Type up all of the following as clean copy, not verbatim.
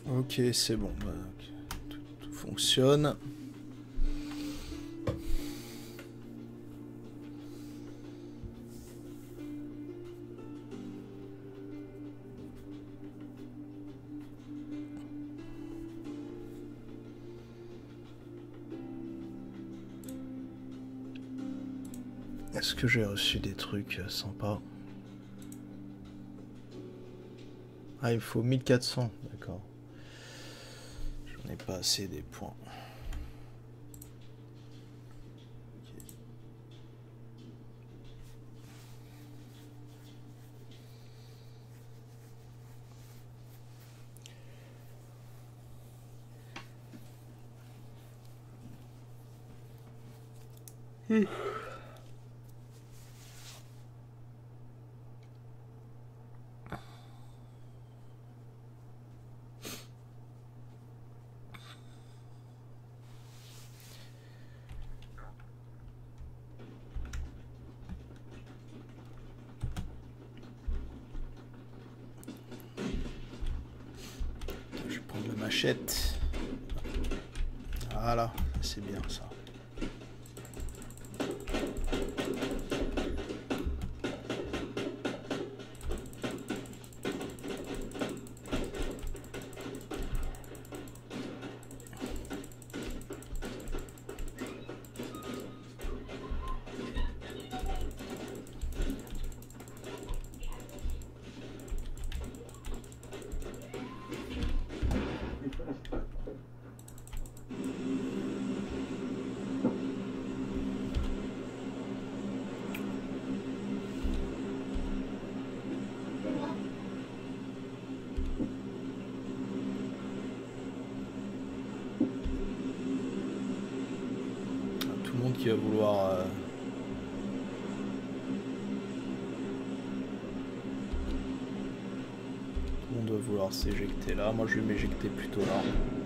Ok, c'est bon. Bah, tout fonctionne. Est-ce que j'ai reçu des trucs sympas? Ah, il faut 1400, d'accord. J'en ai pas assez des points. Okay. Je vais prendre la machette. Voilà, c'est bien ça. Qui va vouloir tout le monde va vouloir s'éjecter là. Moi je vais m'éjecter plutôt là.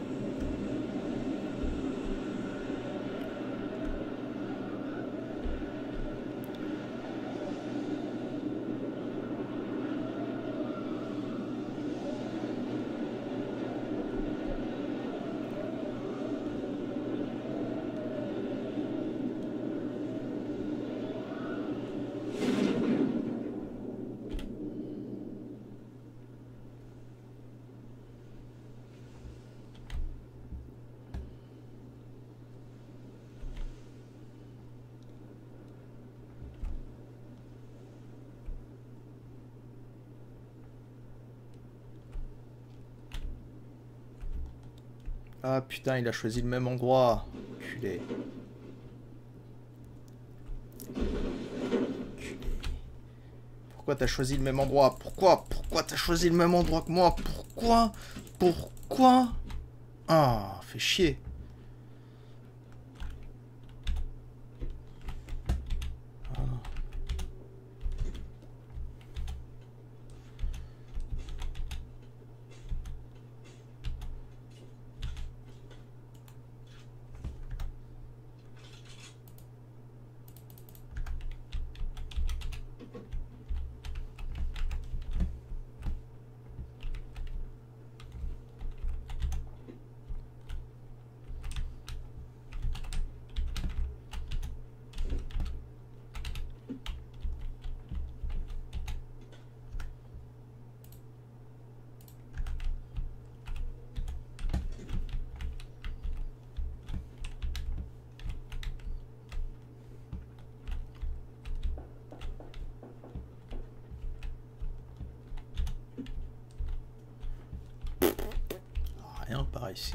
Ah putain, il a choisi le même endroit. Enculé. Pourquoi t'as choisi le même endroit? Pourquoi t'as choisi le même endroit que moi? Pourquoi? Ah, fait chier. Rien par ici.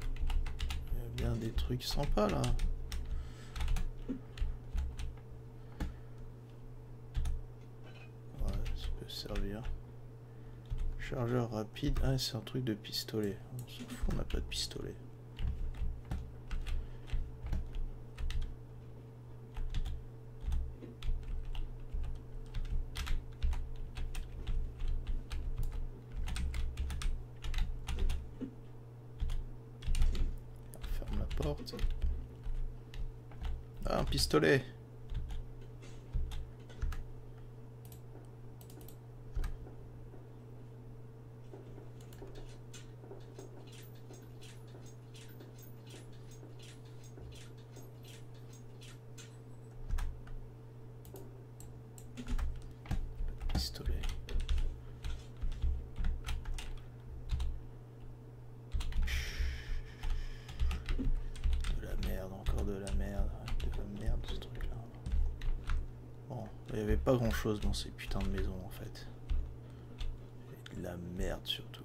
Truc sympa là. Chargeur rapide. Ah, c'est un truc de pistolet. On s'en fout, on n'a pas de pistolet. On ferme la porte. Ah, un pistolet. Pas grand chose dans ces putains de maisons en fait. Et de la merde surtout.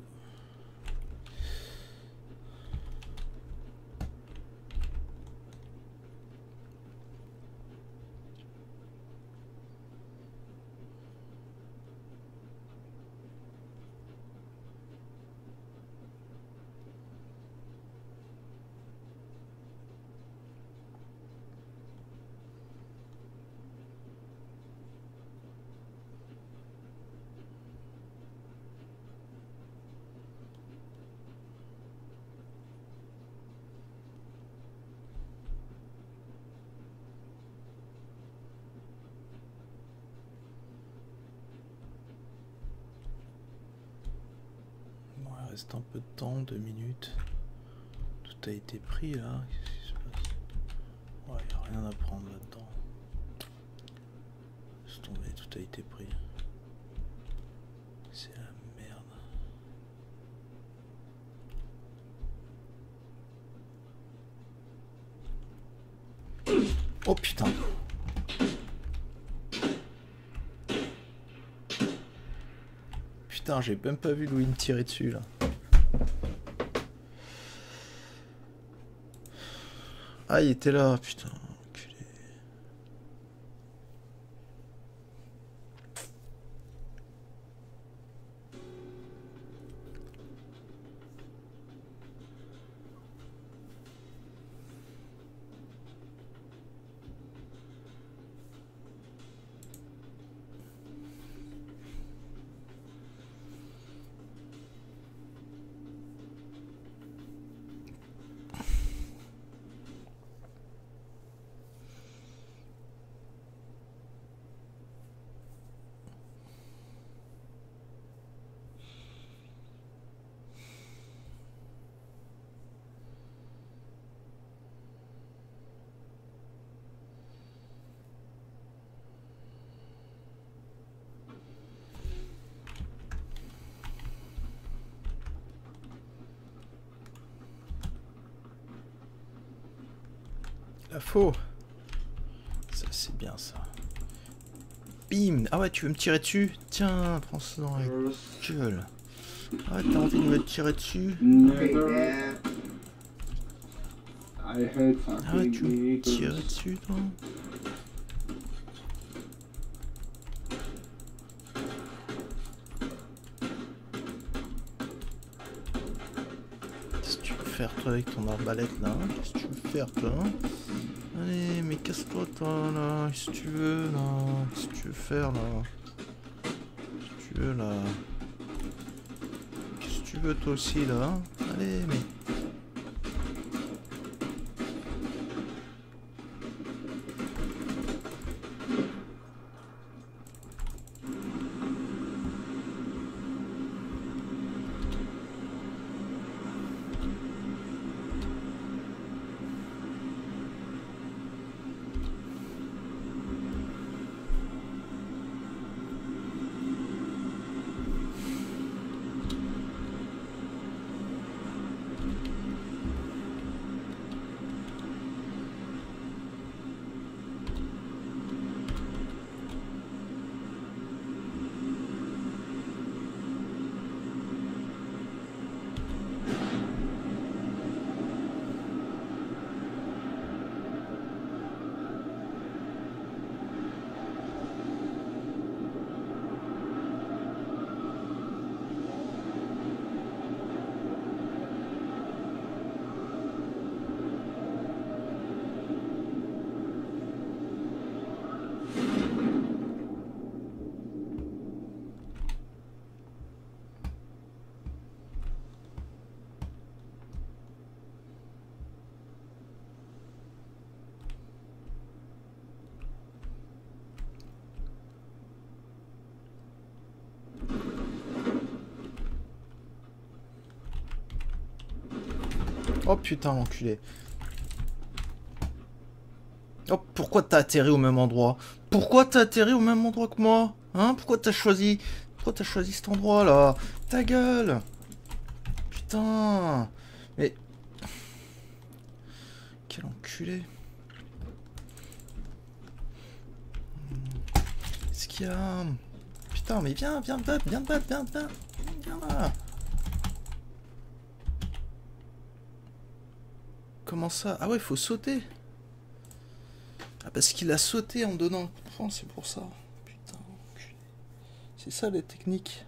Il reste un peu de temps, 2 minutes. Tout a été pris là. Qu'est-ce qui se passe? Ouais, il n'y a rien à prendre là-dedans. Laisse tomber, tout a été pris. C'est la merde. Oh putain! Putain, j'ai même pas vu Louis me tirer dessus là. Ah, il était là, putain. Enculé. La faux. Ça c'est bien ça. Bim. Ah ouais, tu veux me tirer dessus? Tiens, prends ça dans la gueule. Ah ouais, t'as envie de me tirer dessus? Ah ouais, tu veux me tirer dessus toi? Qu'est-ce que tu veux faire toi avec ton arbalète là? Qu'est-ce que tu veux faire toi? Allez, mais casse-toi toi là, qu'est-ce que tu veux là? Qu'est-ce que tu veux faire là? Qu'est-ce que tu veux là? Qu'est-ce que tu veux toi aussi là? Allez, mais... Oh putain, l'enculé. Oh, pourquoi t'as atterri au même endroit? Pourquoi t'as atterri au même endroit que moi? Hein? Pourquoi t'as choisi cet endroit là? Ta gueule! Putain! Mais... Quel enculé! Qu'est-ce qu'il y a? Putain, mais viens te battre, viens là! Comment ça? Ah ouais, faut sauter! Ah, parce qu'il a sauté en donnant un coup de poing, c'est pour ça. Putain, enculé. C'est ça les techniques.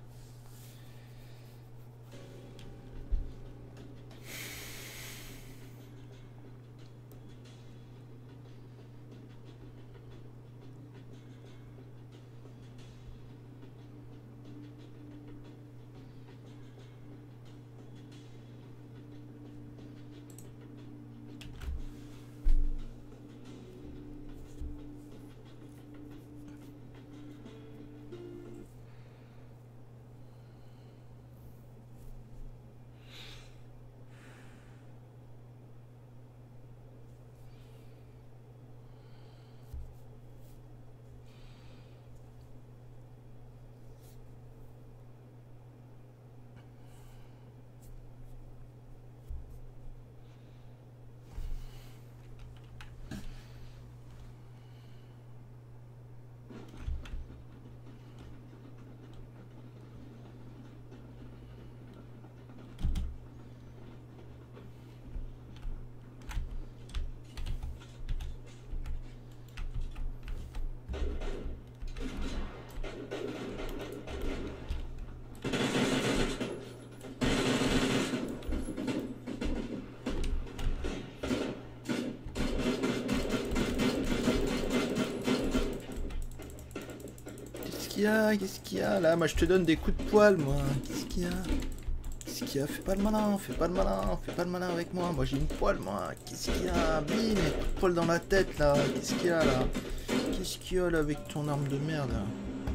Qu'est-ce qu'il y a là? Moi je te donne des coups de poil moi. Qu'est-ce qu'il y a? Qu'est-ce qu'il y a? Fais pas le malin, fais pas le malin, fais pas le malin avec moi. Moi j'ai une poêle moi. Qu'est-ce qu'il y a? Bim, des coups de poil dans la tête là. Qu'est-ce qu'il y a là? Qu'est-ce qu'il y a là avec ton arme de merde là?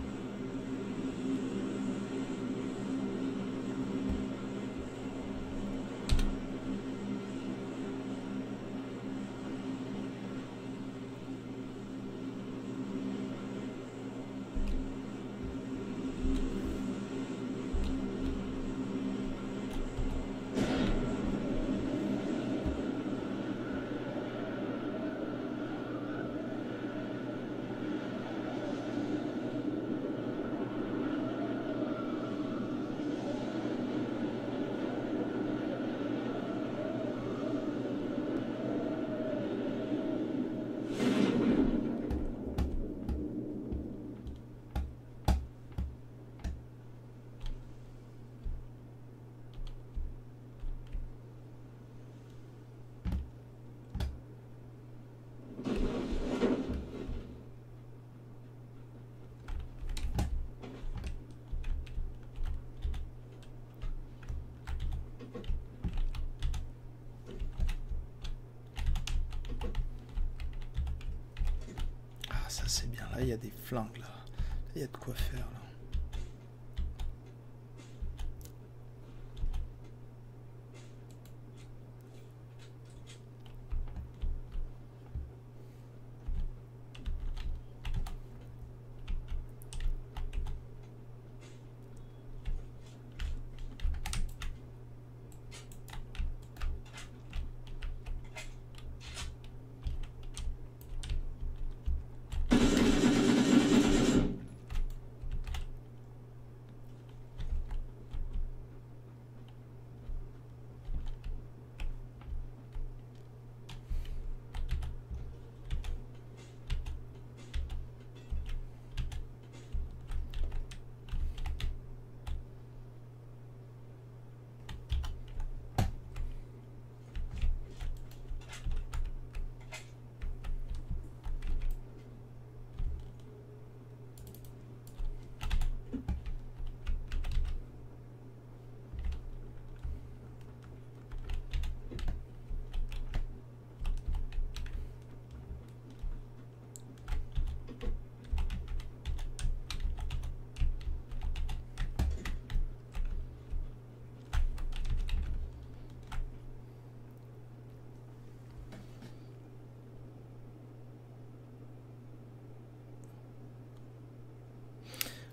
Ça c'est bien, là il y a des flingues là. Il y a de quoi faire là.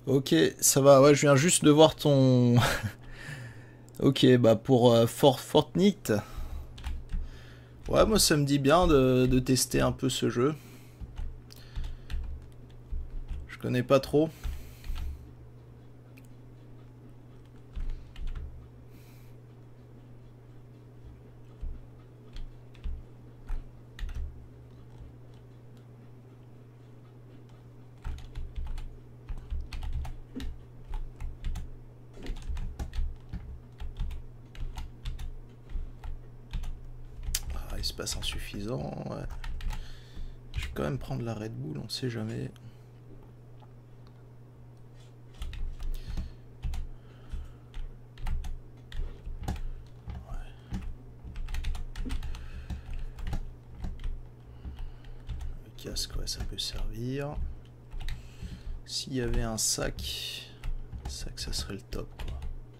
Ok, ça va, ouais, je viens juste de voir ton... Ok, bah pour Fortnite, ouais, moi ça me dit bien de tester un peu ce jeu. Je connais pas trop. Ah, espace insuffisant, ouais. Je vais quand même prendre la Red Bull, on sait jamais. Casque, ouais, ça peut servir. S'il y avait un sac, ça serait le top, quoi.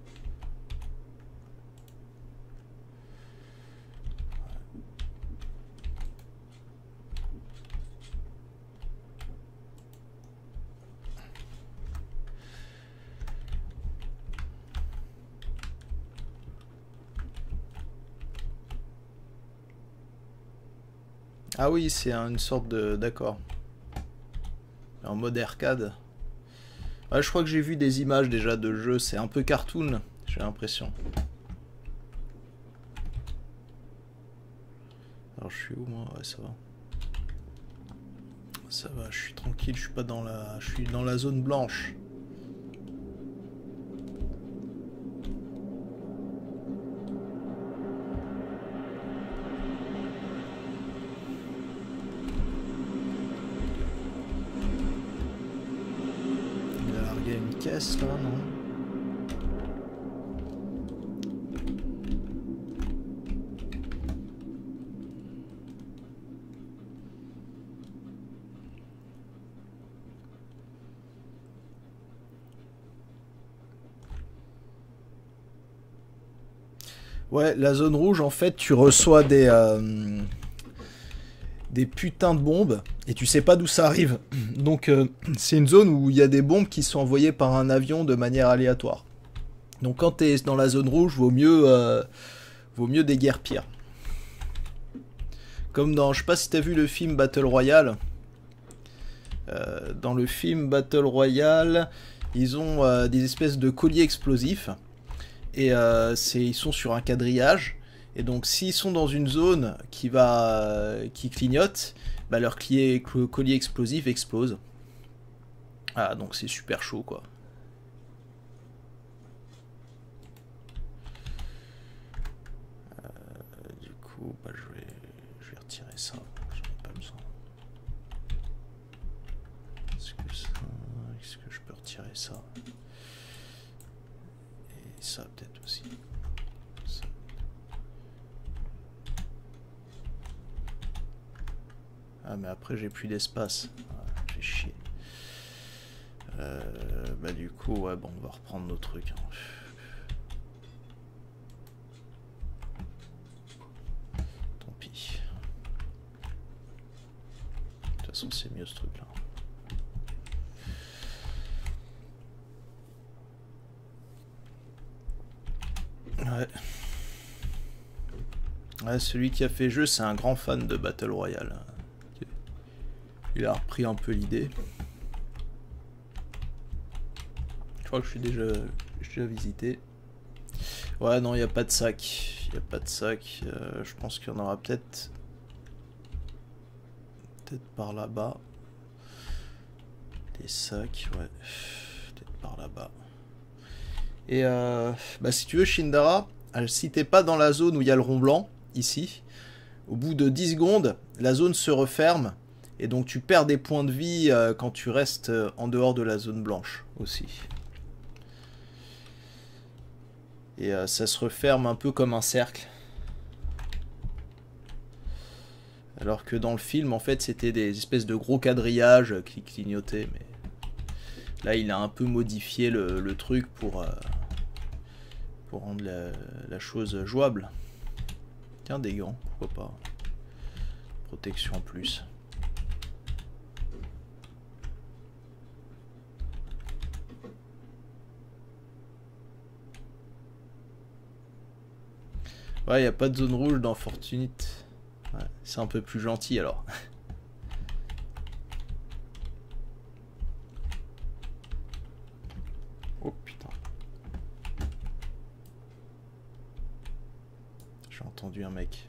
Ah oui, c'est une sorte de... D'accord. En mode arcade. Ouais, je crois que j'ai vu des images déjà de jeux, c'est un peu cartoon, j'ai l'impression. Alors je suis où moi? Ouais, ça va. Ça va, je suis tranquille, je suis pas dans la... Je suis dans la zone blanche. Il a largué une caisse là, non? Ouais, la zone rouge, en fait, tu reçois des putains de bombes et tu sais pas d'où ça arrive. Donc, c'est une zone où il y a des bombes qui sont envoyées par un avion de manière aléatoire. Donc, quand t'es dans la zone rouge, vaut mieux déguerpir. Comme dans, je sais pas si t'as vu le film Battle Royale. Dans le film Battle Royale, ils ont des espèces de colliers explosifs. Et ils sont sur un quadrillage. Et donc s'ils sont dans une zone qui clignote, bah, leur collier explosif explose. Ah, donc c'est super chaud, quoi. Du coup, bah, je vais retirer ça. J'en ai pas besoin. Est-ce que je peux retirer ça? Et ça peut-être aussi. Ça. Ah, mais après j'ai plus d'espace. Ah, fait chier. Bah du coup, ouais, bon, on va reprendre nos trucs. Hein. Tant pis. De toute façon, c'est mieux ce truc-là. Ouais. Ouais, celui qui a fait le jeu, c'est un grand fan de Battle Royale. Il a repris un peu l'idée. Je crois que je suis déjà visité. Ouais, non, il n'y a pas de sac. Il n'y a pas de sac. Je pense qu'il y en aura peut-être par là-bas. Des sacs, ouais. Peut-être par là-bas. Et bah, si tu veux, Shindara, si t'es pas dans la zone où il y a le rond blanc, ici, au bout de 10 secondes, la zone se referme. Et donc tu perds des points de vie quand tu restes en dehors de la zone blanche aussi. Et ça se referme un peu comme un cercle. Alors que dans le film, en fait, c'était des espèces de gros quadrillages qui clignotaient. Mais là, il a un peu modifié le truc pour rendre la chose jouable. Tiens, des gants, pourquoi pas. Protection en plus. Ouais, y a pas de zone rouge dans Fortunite. Ouais, c'est un peu plus gentil alors. Oh putain. J'ai entendu un mec.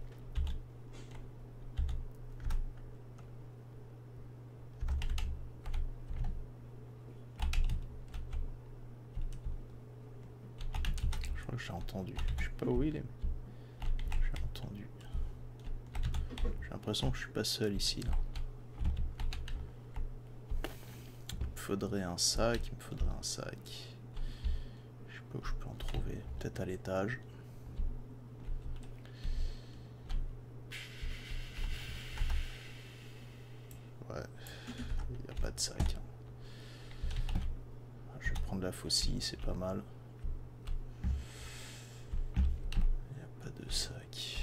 Je crois que j'ai entendu. Je sais pas où il est. J'ai entendu. J'ai l'impression que je suis pas seul ici là. Il me faudrait un sac, il me faudrait un sac. Je sais pas où je peux en trouver. Peut-être à l'étage. Ouais, il n'y a pas de sac. Je vais prendre la faucille, c'est pas mal. Il n'y a pas de sac.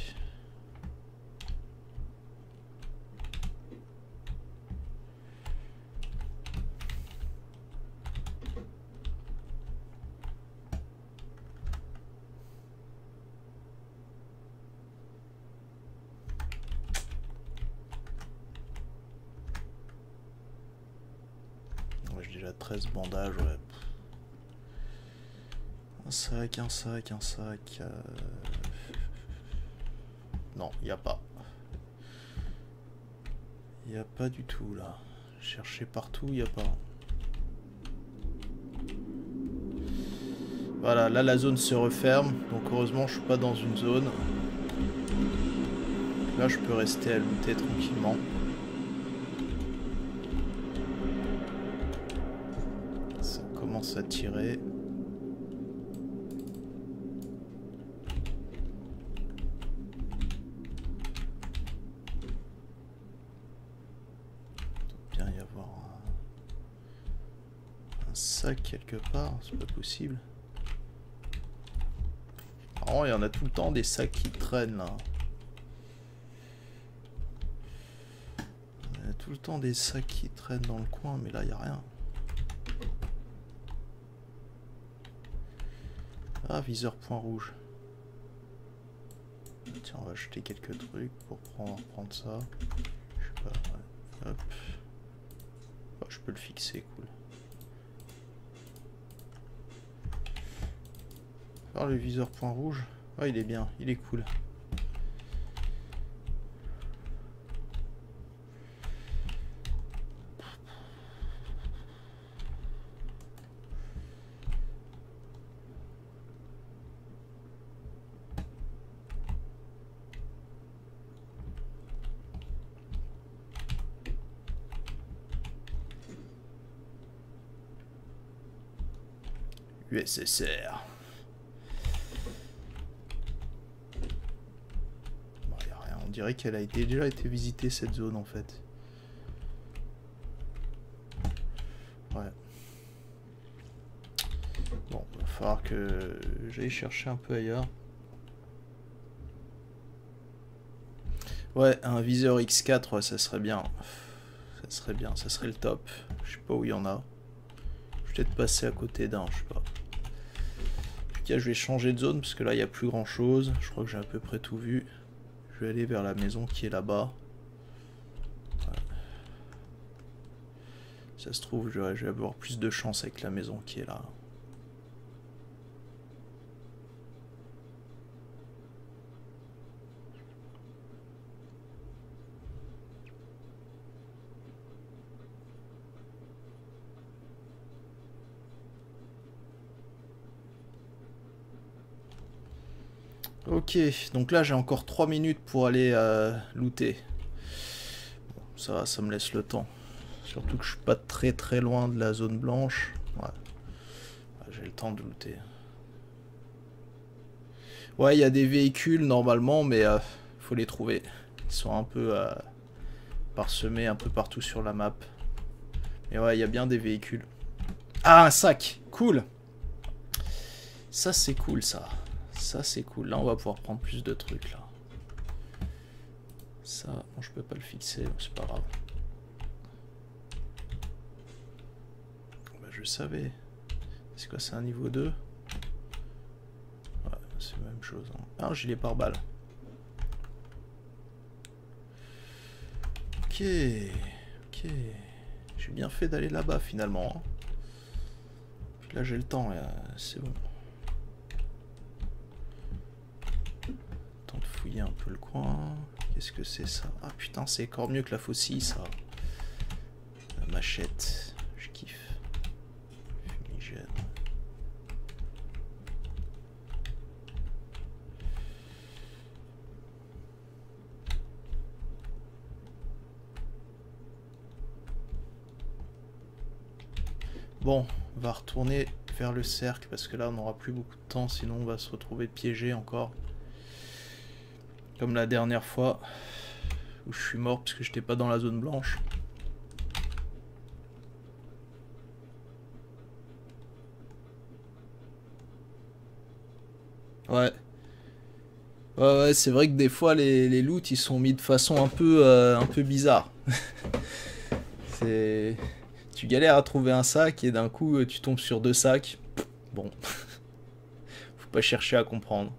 J'ai déjà 13 bandages, ouais. Un sac, un sac, un sac. Non, il n'y a pas. Il n'y a pas du tout là. Chercher partout, il n'y a pas. Voilà, là la zone se referme. Donc heureusement je suis pas dans une zone. Là je peux rester à looter tranquillement. Ça commence à tirer. Il doit bien y avoir un sac quelque part, c'est pas possible. Oh, il y en a tout le temps des sacs qui traînent là. Il y a tout le temps des sacs qui traînent dans le coin, mais là il n'y a rien. Ah, viseur point rouge. Tiens, on va acheter quelques trucs pour prendre ça. Je sais pas, ouais. Hop. Oh, je peux le fixer, cool. Alors le viseur point rouge. Oh, il est bien, il est cool. USSR. Bon, y a rien. On dirait qu'elle a déjà été visitée cette zone en fait. Ouais. Bon, il va falloir que j'aille chercher un peu ailleurs. Ouais, un viseur X4, ouais, ça serait bien. Ça serait bien, ça serait le top. Je sais pas où il y en a. Je vais peut-être passer à côté d'un, je sais pas. En tout cas, je vais changer de zone parce que là, il n'y a plus grand chose. Je crois que j'ai à peu près tout vu. Je vais aller vers la maison qui est là-bas. Ouais. Ça se trouve, je vais avoir plus de chance avec la maison qui est là. Ok, donc là j'ai encore 3 minutes pour aller looter. Bon, ça va, ça me laisse le temps. Surtout que je suis pas très loin de la zone blanche. Ouais, j'ai le temps de looter. Ouais, il y a des véhicules normalement, mais faut les trouver. Ils sont un peu parsemés un peu partout sur la map. Mais ouais, il y a bien des véhicules. Ah, un sac! Cool! Ça c'est cool ça. Ça c'est cool. Là on va pouvoir prendre plus de trucs là. Ça, bon, je peux pas le fixer, c'est pas grave. Bah, je savais. C'est quoi, c'est un niveau 2? Ouais, c'est même chose. Hein. Ah, un gilet pare-balles. Ok. Ok. J'ai bien fait d'aller là-bas finalement. Hein. Puis là j'ai le temps, c'est bon. Temps de fouiller un peu le coin. Qu'est-ce que c'est ça? Ah putain, c'est encore mieux que la faucille ça. La machette. Je kiffe. Fumigène. Bon, on va retourner vers le cercle parce que là on n'aura plus beaucoup de temps, sinon on va se retrouver piégé encore. Comme la dernière fois où je suis mort parce que j'étais pas dans la zone blanche. Ouais. Ouais, c'est vrai que des fois les loots ils sont mis de façon un peu bizarre. C'est... Tu galères à trouver un sac et d'un coup tu tombes sur 2 sacs. Bon. Faut pas chercher à comprendre.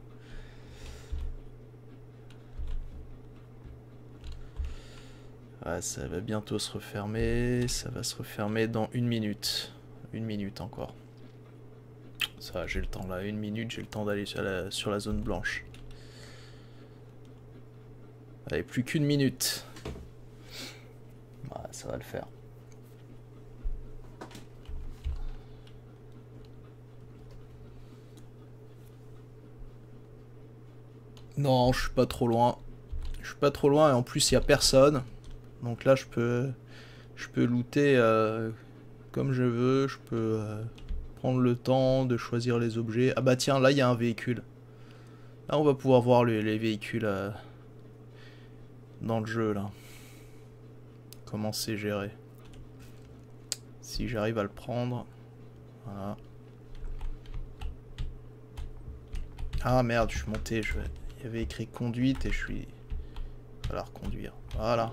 Ouais, ça va bientôt se refermer. Ça va se refermer dans 1 minute. 1 minute encore. Ça va, j'ai le temps là. 1 minute, j'ai le temps d'aller sur la zone blanche. Allez, plus qu'1 minute. Ouais, ça va le faire. Non, je suis pas trop loin. Je suis pas trop loin et en plus il y a personne. Donc là je peux looter comme je veux. Je peux prendre le temps de choisir les objets. Ah bah tiens, là il y a un véhicule. Là on va pouvoir voir les véhicules dans le jeu là. Comment c'est géré. Si j'arrive à le prendre. Voilà. Ah merde, je suis monté. Il y avait écrit conduite et je suis... Il va falloir conduire. Voilà.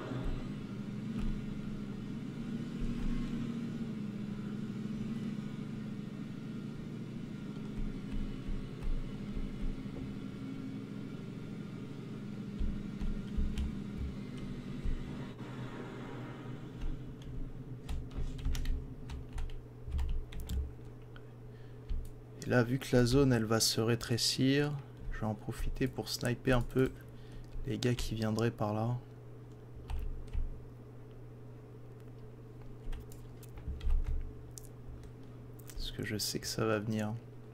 Et là, vu que la zone, elle va se rétrécir, je vais en profiter pour sniper un peu les gars qui viendraient par là. Parce que je sais que ça va venir.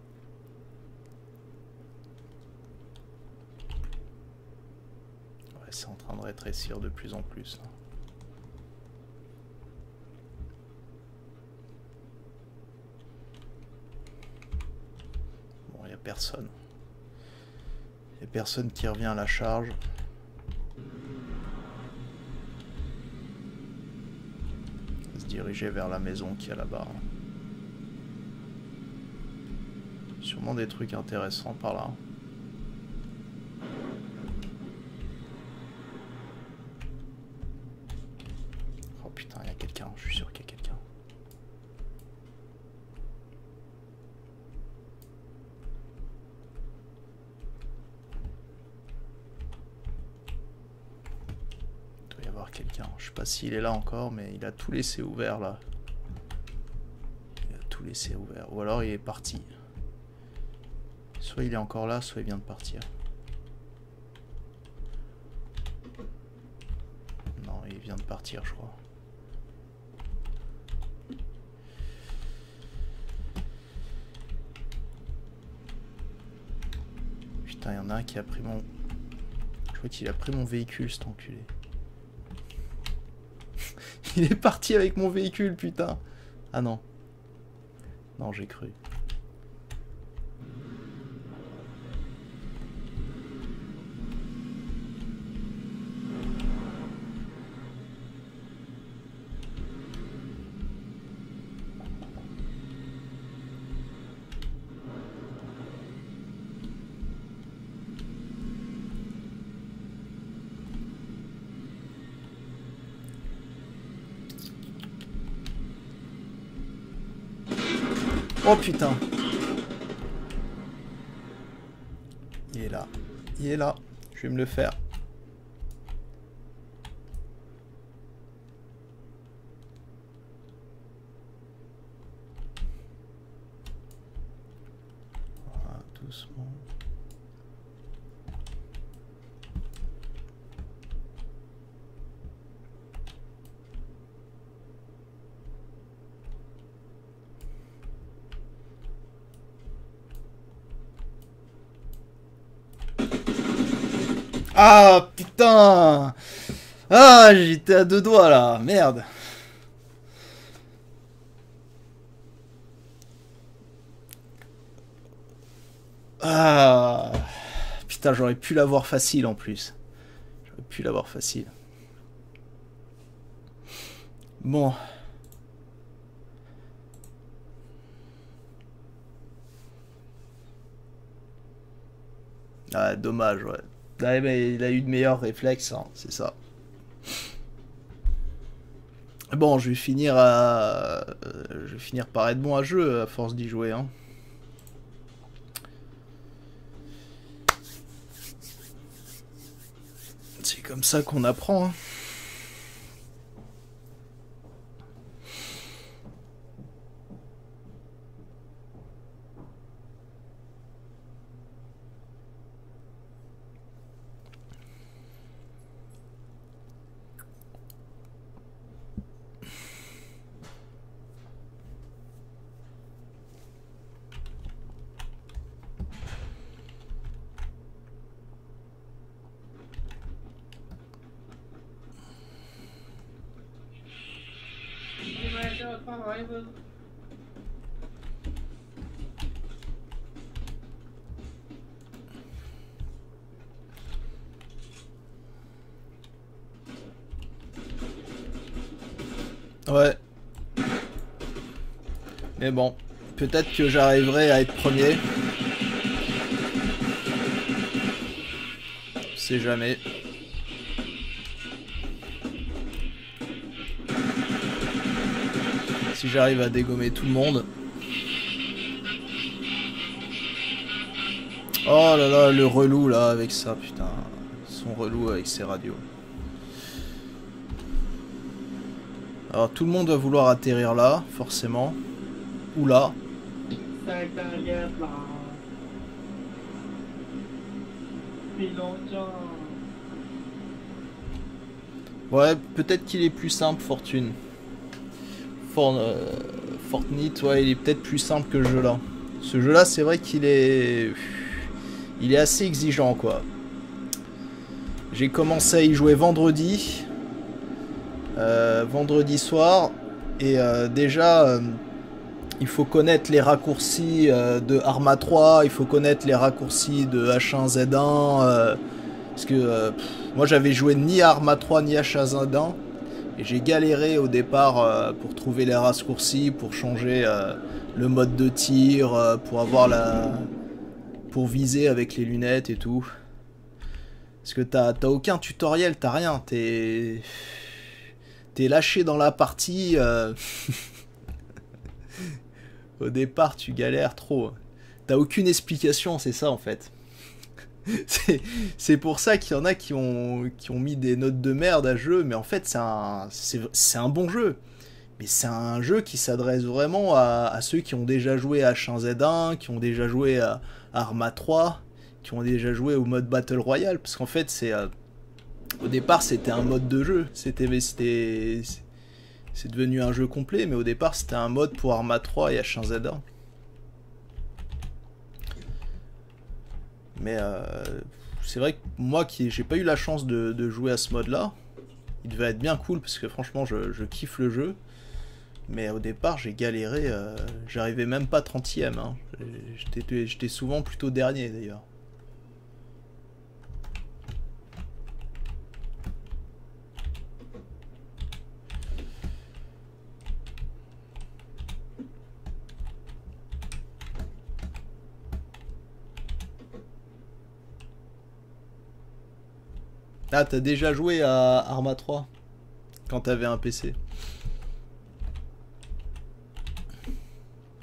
Ouais, c'est en train de rétrécir de plus en plus. Là. Bon, il n'y a personne. Il n'y a personne qui revient à la charge. On va se diriger vers la maison qui est là-bas. Sûrement des trucs intéressants par là. Oh putain, il y a quelqu'un, je suis sûr qu'il y a quelqu'un. Il doit y avoir quelqu'un. Je sais pas s'il est là encore, mais il a tout laissé ouvert là. Il a tout laissé ouvert. Ou alors il est parti. Soit il est encore là, soit il vient de partir. Non, il vient de partir, je crois. Putain, il y en a un qui a pris mon... Je crois qu'il a pris mon véhicule, cet enculé. Il est parti avec mon véhicule, putain. Ah non. Non, j'ai cru. Oh putain. il est là. Je vais me le faire. Voilà, doucement. Ah putain! Ah, j'étais à 2 doigts là, merde. Ah putain, j'aurais pu l'avoir facile en plus. J'aurais pu l'avoir facile. Bon. Ah, dommage, ouais. Ouais, mais il a eu de meilleurs réflexes, hein, c'est ça. Bon, je vais finir par être bon à jeu à force d'y jouer, hein. C'est comme ça qu'on apprend, hein. Ouais. Mais bon, peut-être que j'arriverai à être premier. On sait jamais. Si j'arrive à dégommer tout le monde. Oh là là, le relou là avec ça, putain. Son relou avec ses radios. Alors tout le monde va vouloir atterrir là, forcément. Ou là. Ouais, peut-être qu'il est plus simple, Fortune. Fortnite, ouais, il est peut-être plus simple que le jeu là. Ce jeu là, c'est vrai qu'il est... Il est assez exigeant, quoi. J'ai commencé à y jouer vendredi. Vendredi soir. Et déjà... il faut connaître les raccourcis de Arma 3, il faut connaître les raccourcis de H1Z1. Parce que moi j'avais joué ni à Arma 3 ni à H1Z1. Et j'ai galéré au départ pour trouver les raccourcis, pour changer le mode de tir, pour avoir la... pour viser avec les lunettes et tout. Parce que t'as aucun tutoriel, t'as rien, t'es lâché dans la partie... Au départ, tu galères trop. T'as aucune explication, c'est ça en fait. C'est pour ça qu'il y en a qui ont mis des notes de merde à jeu, mais en fait, c'est un bon jeu. Mais c'est un jeu qui s'adresse vraiment à ceux qui ont déjà joué à H1Z1, qui ont déjà joué à Arma 3, qui ont déjà joué au mode Battle Royale. Parce qu'en fait, au départ, c'était un mode de jeu. C'est devenu un jeu complet, mais au départ c'était un mode pour Arma 3 et H1Z1. Mais c'est vrai que moi qui j'ai pas eu la chance de jouer à ce mode là, il devait être bien cool parce que franchement je kiffe le jeu. Mais au départ j'ai galéré, j'arrivais même pas 30ème. Hein. J'étais souvent plutôt dernier d'ailleurs. Ah, t'as déjà joué à Arma 3 quand t'avais un PC?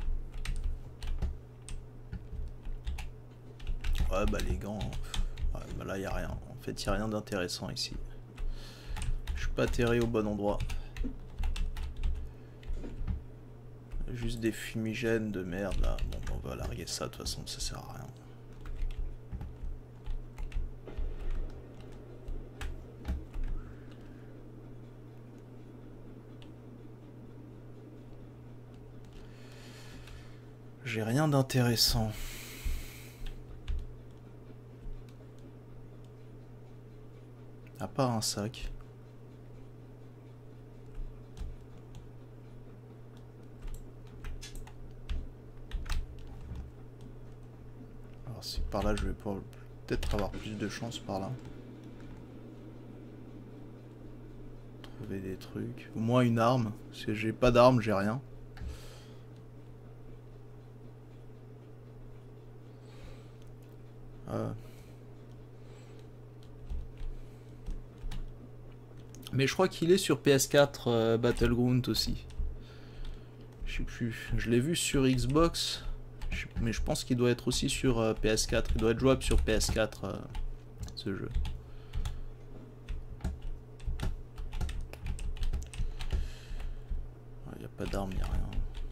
Ouais, bah les gants. Ouais, y a rien. En fait, y a rien d'intéressant ici. Je suis pas atterri au bon endroit. Juste des fumigènes de merde là. Bon, on va larguer ça, de toute façon, ça sert à rien. J'ai rien d'intéressant. À part un sac. Alors si par là je vais peut-être avoir plus de chance par là. Trouver des trucs. Au moins une arme. Parce que j'ai pas d'arme, j'ai rien. Mais je crois qu'il est sur PS4 Battleground aussi. Je sais plus. Je l'ai vu sur Xbox. Mais je pense qu'il doit être aussi sur PS4. Il doit être jouable sur PS4 ce jeu. Il n'y a pas d'armes, il n'y a rien.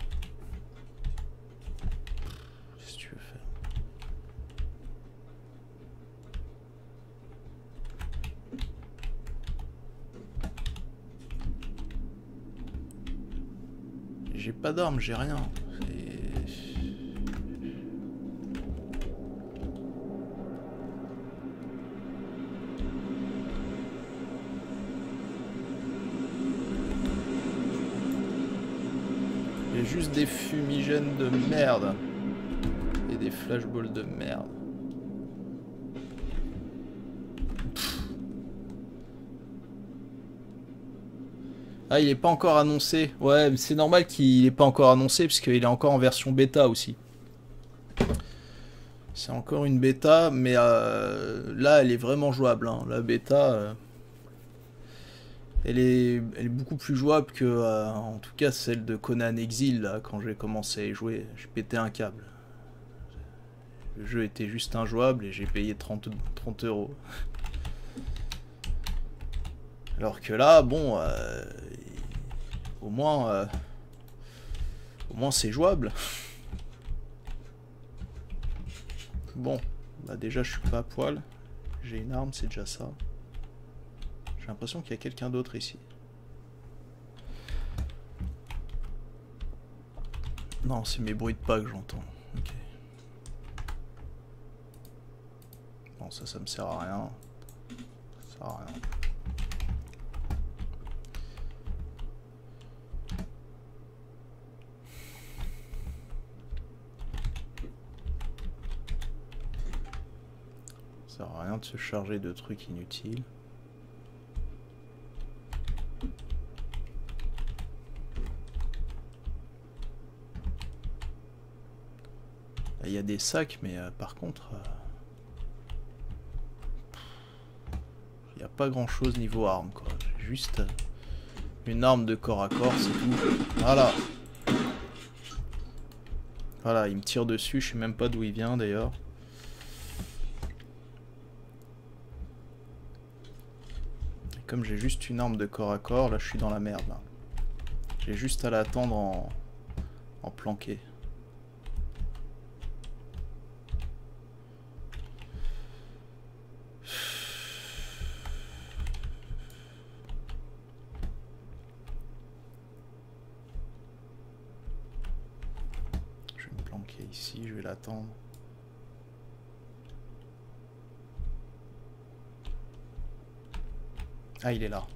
Qu'est-ce que tu veux faire? J'ai pas d'armes, j'ai rien. J'ai juste des fumigènes de merde. Et des flashballs de merde. Ah, il est pas encore annoncé. Ouais, mais c'est normal qu'il est pas encore annoncé parce qu'il est encore en version bêta aussi. C'est encore une bêta, mais là, elle est vraiment jouable. Hein. La bêta, elle est beaucoup plus jouable que, en tout cas, celle de Conan Exile. Là, quand j'ai commencé à y jouer, j'ai pété un câble. Le jeu était juste injouable et j'ai payé 30 €. Alors que là, bon, au moins c'est jouable. Bon, bah déjà je suis pas à poil. J'ai une arme, c'est déjà ça. J'ai l'impression qu'il y a quelqu'un d'autre ici. Non, c'est mes bruits de pas que j'entends. Ok. Bon, ça me sert à rien. Ça sert à rien. Ça sert à rien de se charger de trucs inutiles. Il y a des sacs, mais par contre, il n'y a pas grand chose niveau arme, quoi. J'ai juste une arme de corps à corps, c'est tout. Voilà. Voilà, il me tire dessus, je sais même pas d'où il vient d'ailleurs. Comme j'ai juste une arme de corps à corps, là je suis dans la merde. Là. J'ai juste à l'attendre en planqué. Je vais me planquer ici, je vais l'attendre. Ah, il est là.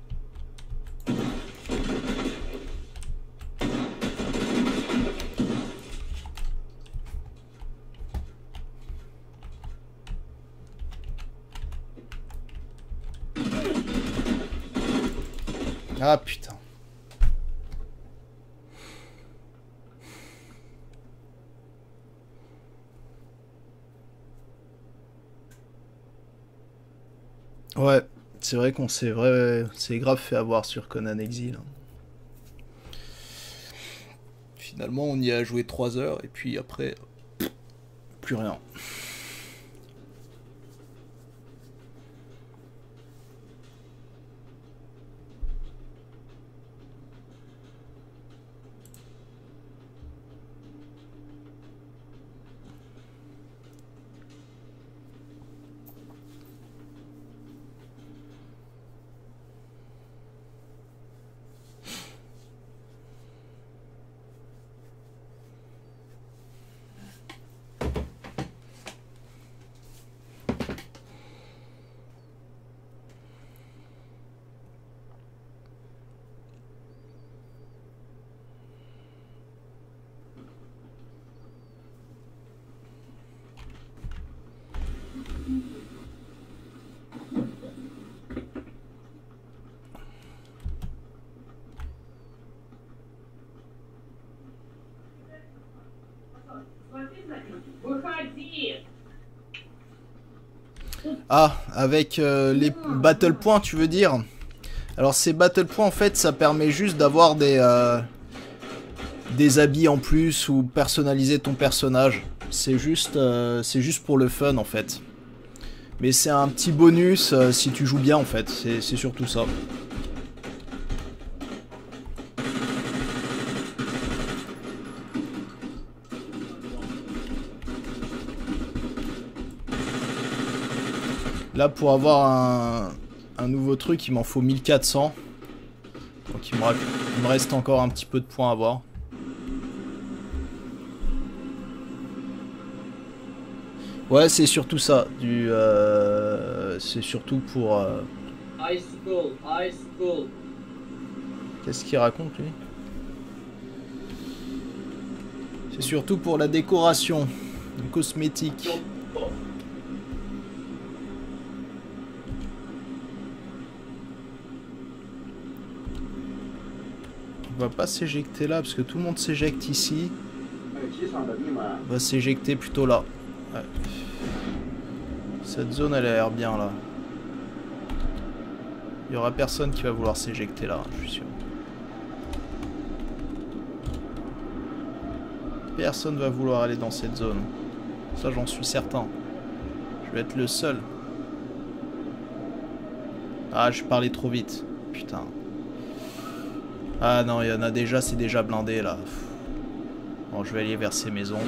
Ah putain. Ouais, c'est vrai qu'on s'est c'est grave fait avoir sur Conan Exile. Finalement, on y a joué 3 heures et puis après, plus rien. Ah, avec les battle points, tu veux dire? Alors ces battle points, en fait, ça permet juste d'avoir des habits en plus ou personnaliser ton personnage. C'est juste pour le fun, en fait. Mais c'est un petit bonus si tu joues bien, en fait. C'est surtout ça. Là, pour avoir un nouveau truc, il m'en faut 1400. Donc il me reste encore un petit peu de points à avoir. Ouais, c'est surtout ça. C'est surtout pour... High school, high school. Qu'est-ce qu'il raconte, lui? C'est surtout pour la décoration. Le cosmétique. On va pas s'éjecter là parce que tout le monde s'éjecte ici. On va s'éjecter plutôt là. Ouais. Cette zone elle a l'air bien là. Il y aura personne qui va vouloir s'éjecter là, je suis sûr. Personne va vouloir aller dans cette zone. Ça j'en suis certain. Je vais être le seul. Ah, je parlais trop vite. Putain. Ah non, il y en a déjà, c'est déjà blindé là. Bon, je vais aller vers ces maisons.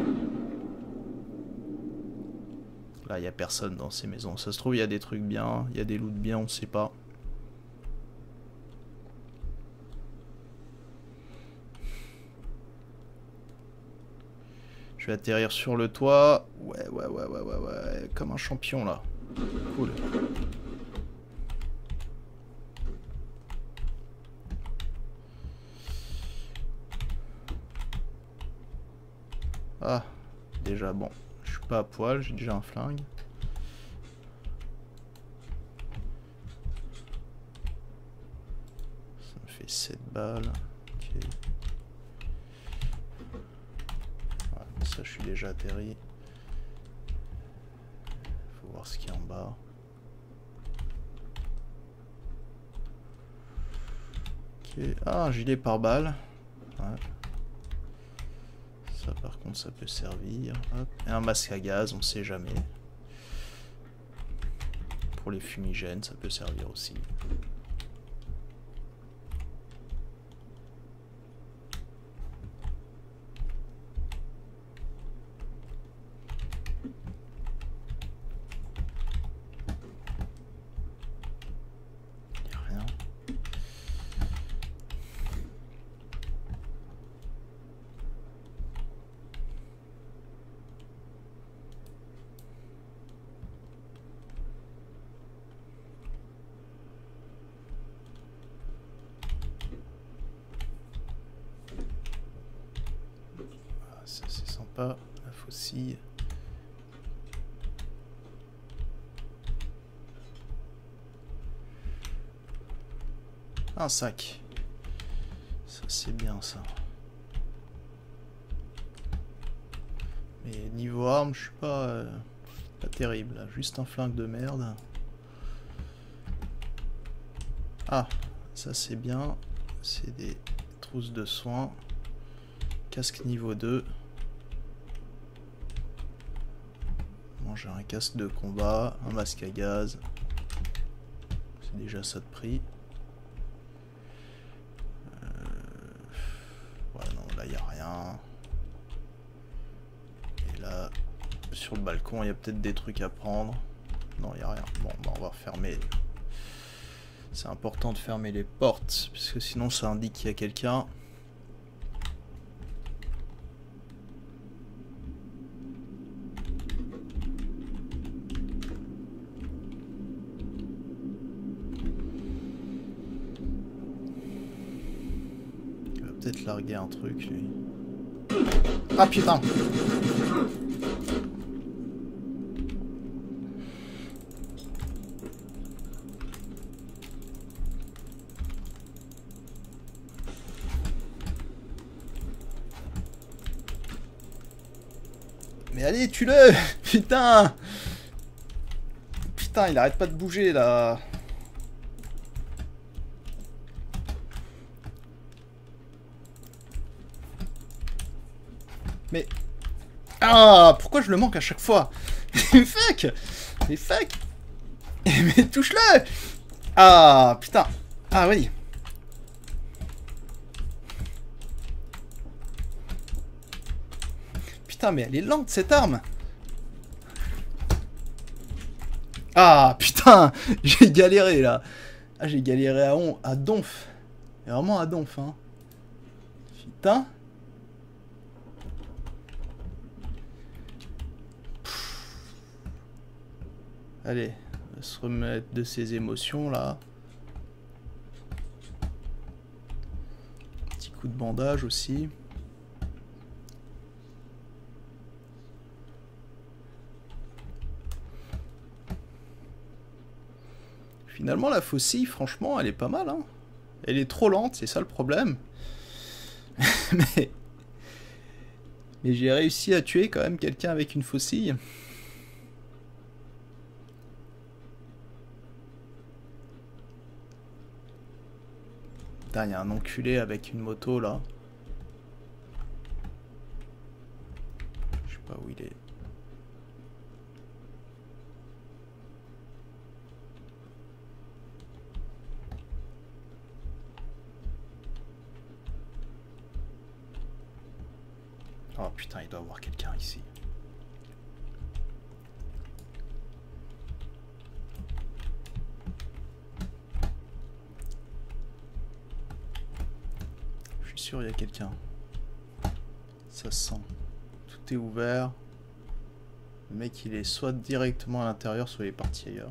Là, il n'y a personne dans ces maisons. Ça se trouve, il y a des trucs bien, il y a des loots bien, on ne sait pas. Je vais atterrir sur le toit. Ouais, comme un champion là. Cool. Ah, déjà bon, je suis pas à poil, j'ai déjà un flingue. Ça me fait 7 balles. Ok. Ouais, ça je suis déjà atterri. Faut voir ce qu'il y a en bas. Ok. Ah, un gilet pare-balles. Ouais. Ça par contre ça peut servir. Hop. Et un masque à gaz, on sait jamais. Pour les fumigènes, ça peut servir aussi. Y a rien. Ça c'est sympa, la faucille. Un sac. Ça c'est bien ça. Mais niveau arme, je suis pas terrible là. Juste un flingue de merde. Ah, ça c'est bien. C'est des trousses de soins. Casque niveau 2. Bon, j'ai un casque de combat, un masque à gaz. C'est déjà ça de prix. Ouais, non, là il n'y a rien. Et là, sur le balcon, il y a peut-être des trucs à prendre. Non, il n'y a rien. Bon, bah, on va refermer. C'est important de fermer les portes, parce que sinon ça indique qu'il y a quelqu'un. Il va peut-être larguer un truc, lui. Ah putain! Mais allez, tue-le! Putain! putain, il arrête pas de bouger là. Mais... Ah, pourquoi je le manque à chaque fois? Mais fuck! Mais fuck! Mais touche-le! Ah, putain! Ah oui! Putain, mais elle est lente cette arme! Ah, putain! J'ai galéré là! Ah, j'ai galéré à donf! Et vraiment à donf, hein! Putain! Allez, on va se remettre de ses émotions là. Petit coup de bandage aussi. Finalement la faucille, franchement, elle est pas mal, hein. Elle est trop lente, c'est ça le problème. Mais j'ai réussi à tuer quand même quelqu'un avec une faucille. Putain, il y a un enculé avec une moto là. Je sais pas où il est. Oh putain, il doit y avoir quelqu'un ici. Je suis sûr il y a quelqu'un. Ça se sent. Tout est ouvert. Le mec il est soit directement à l'intérieur, soit il est parti ailleurs.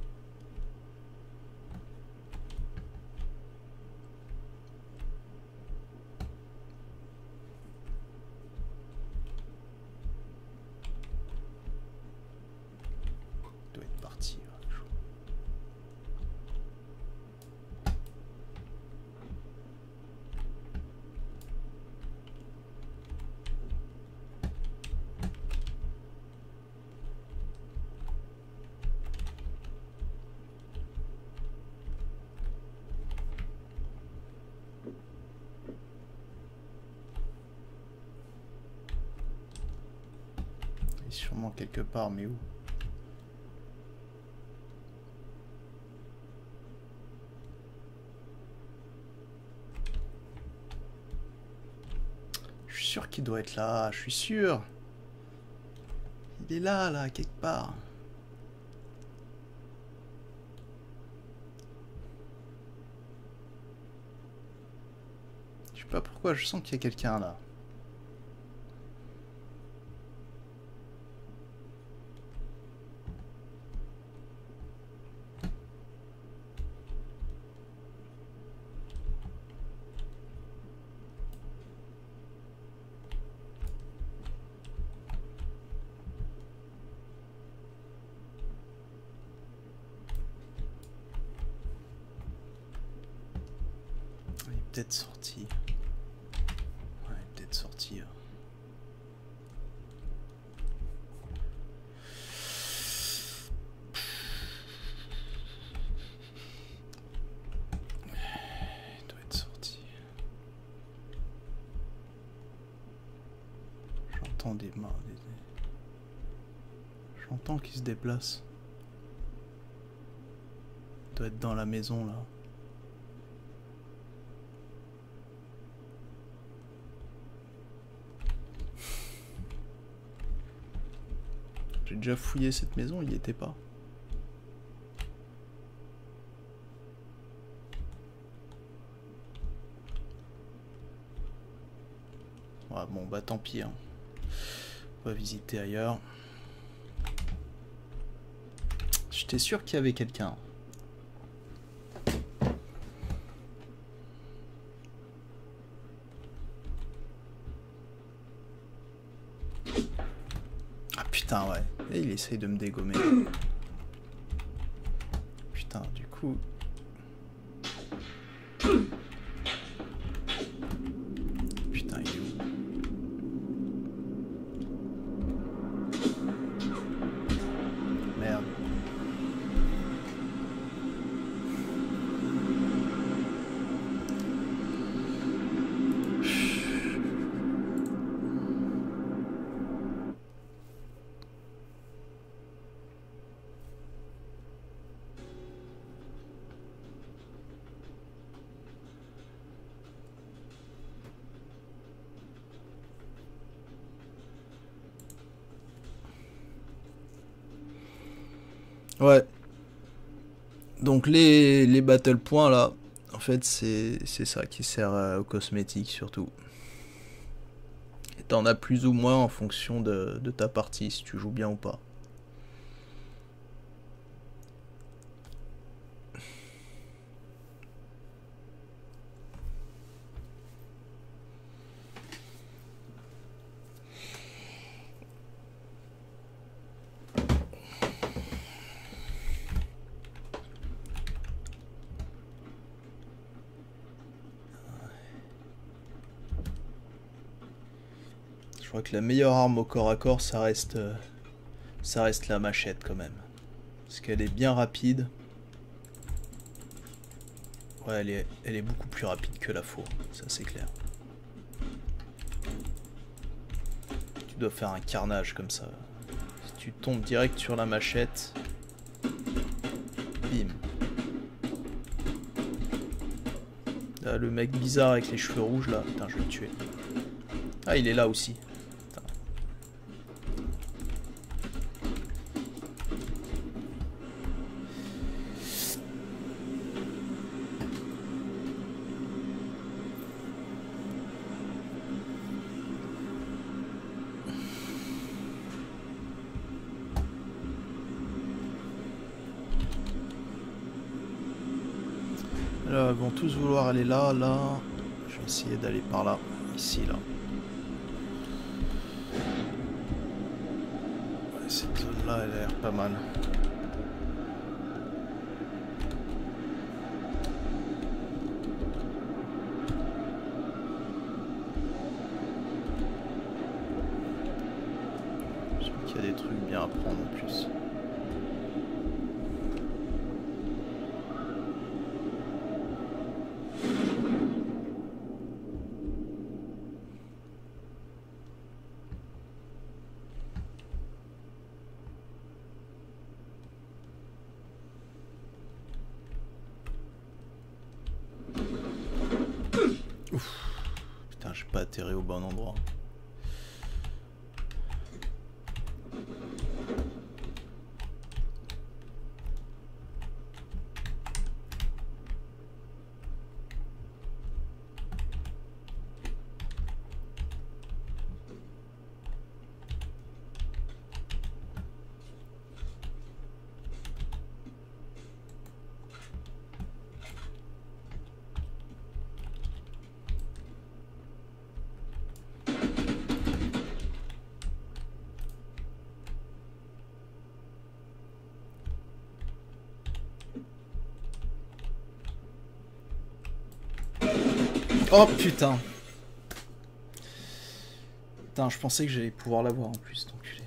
Il doit être parti. Il est sûrement quelque part, mais où? Je suis sûr qu'il doit être là, je suis sûr. Il est là, là, quelque part. Je sais pas pourquoi, je sens qu'il y a quelqu'un là. Il est peut-être sorti. Ouais, il est peut-être sorti. Il doit être sorti. J'entends des mains. J'entends qu'il se déplace. Il doit être dans la maison là. J'ai déjà fouillé cette maison, il y était pas. Ouais, bon bah tant pis, hein. On va visiter ailleurs. J'étais sûr qu'il y avait quelqu'un. Ah putain, ouais. Et il essaye de me dégommer. Putain, du coup... Putain, il est où? Merde. Ouais. Donc les battle points là, en fait c'est ça qui sert aux cosmétiques surtout. Et t'en as plus ou moins en fonction de ta partie, si tu joues bien ou pas. Je crois que la meilleure arme au corps à corps, ça reste la machette quand même. Parce qu'elle est bien rapide. Ouais, elle est beaucoup plus rapide que la faux, ça c'est clair. Tu dois faire un carnage comme ça. Si tu tombes direct sur la machette, bim. Là, le mec bizarre avec les cheveux rouges là, putain je vais le tuer. Ah il est là aussi. Putain. Là, ils vont tous vouloir aller là, là. Je vais essayer d'aller par là, ici, là. Ouais, cette zone-là, elle a l'air pas mal. Je trouve qu'il y a des trucs bien à prendre en plus. Putain, j'ai pas atterri au bon endroit. Oh putain. Putain, je pensais que j'allais pouvoir l'avoir en plus, cet enculé.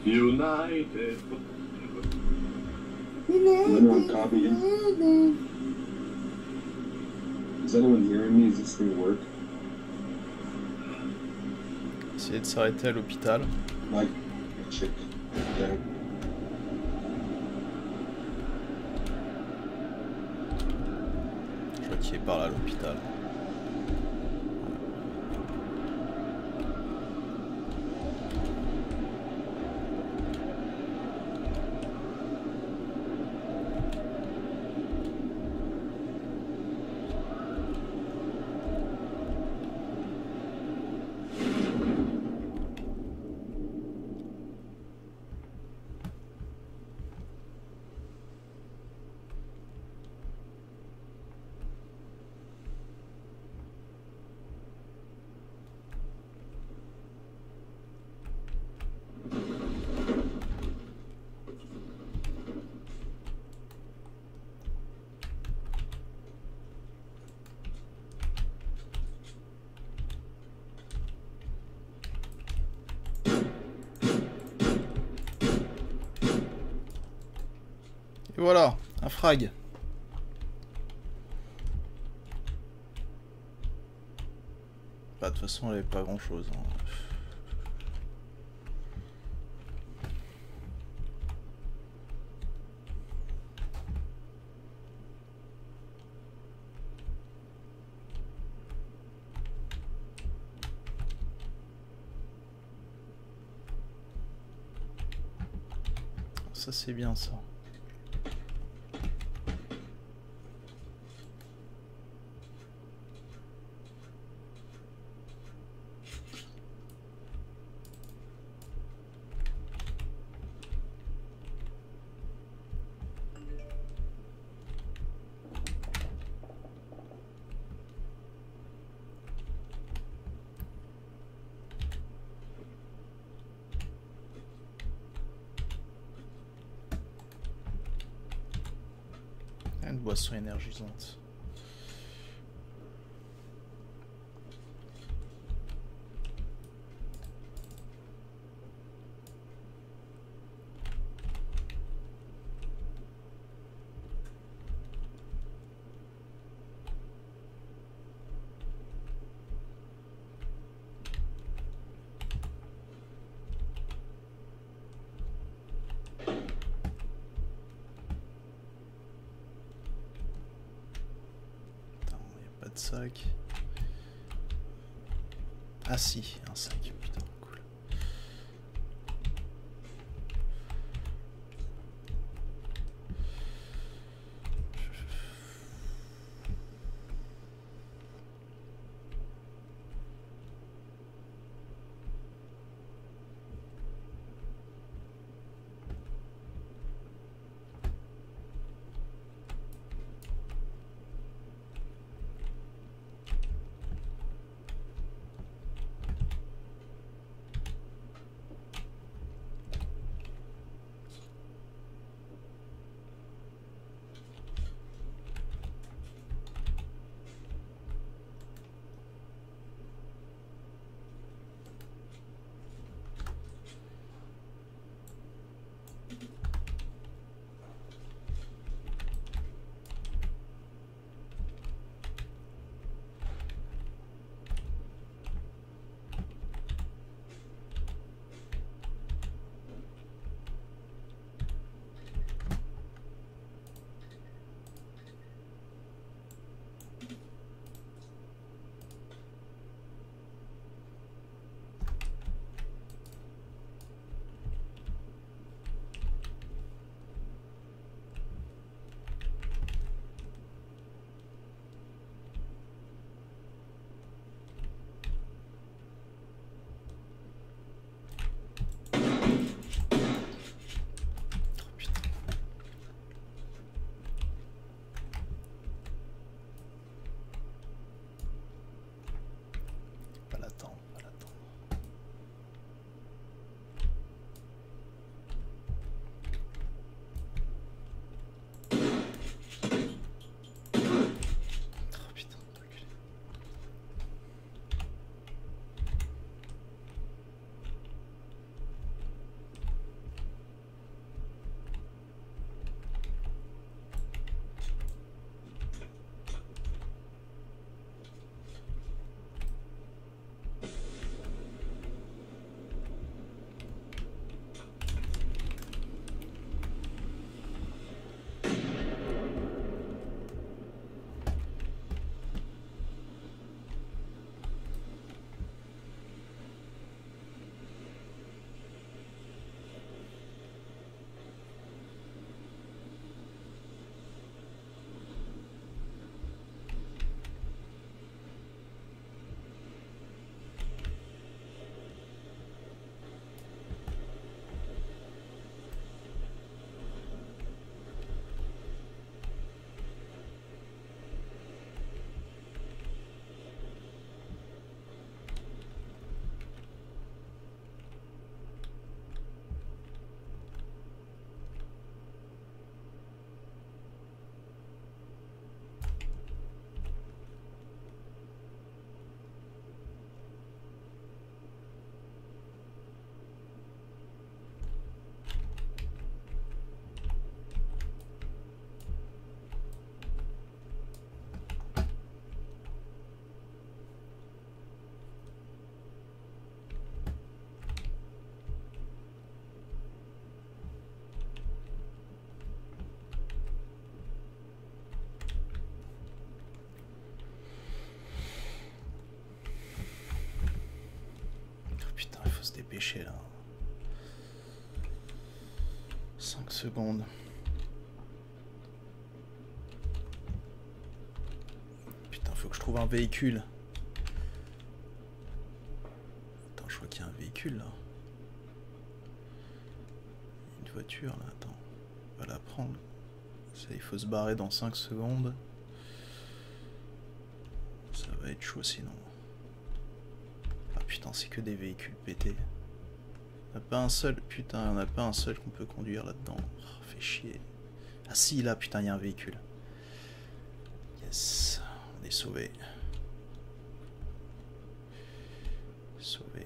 United. Literally copy. Is anyone hearing me? Is this thing work? Essayer de s'arrêter à l'hôpital. Like, check. Okay. Je crois qu'il est par là à l'hôpital. Et voilà, un frag. Bah, de toute façon, elle avait pas grand chose. Hein. Ça, c'est bien ça. Une boisson énergisante. Sac. Ah si, un sac, putain, cool. dépêcher là. 5 secondes. Putain, faut que je trouve un véhicule. Attends, je crois qu'il y a un véhicule là. Une voiture là, attends. On va la prendre. Ça, il faut se barrer dans 5 secondes. Ça va être chaud sinon. Ah putain, c'est que des véhicules pétés. On n'a pas un seul, putain, on n'a pas un seul qu'on peut conduire là-dedans. Oh, fait chier. Ah si, là, putain, il y a un véhicule. Yes, on est sauvé. Sauvé.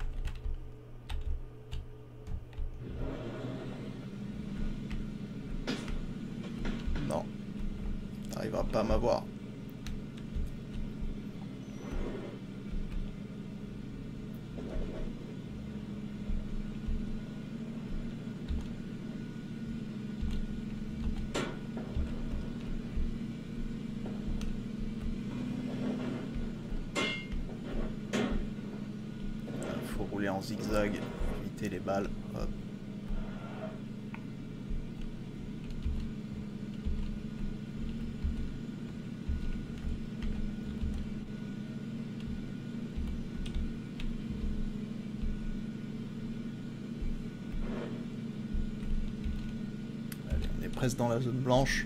Non. T'arriveras pas à m'avoir. Faut rouler en zigzag, éviter les balles. Hop. Presque dans la zone blanche.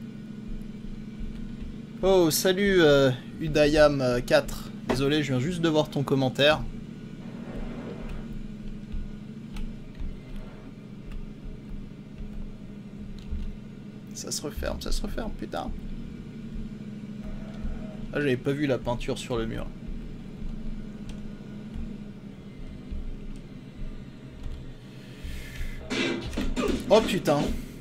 Oh, salut Udayam 4. Désolé, je viens juste de voir ton commentaire. Ça se referme, putain. Ah, j'avais pas vu la peinture sur le mur. Oh putain.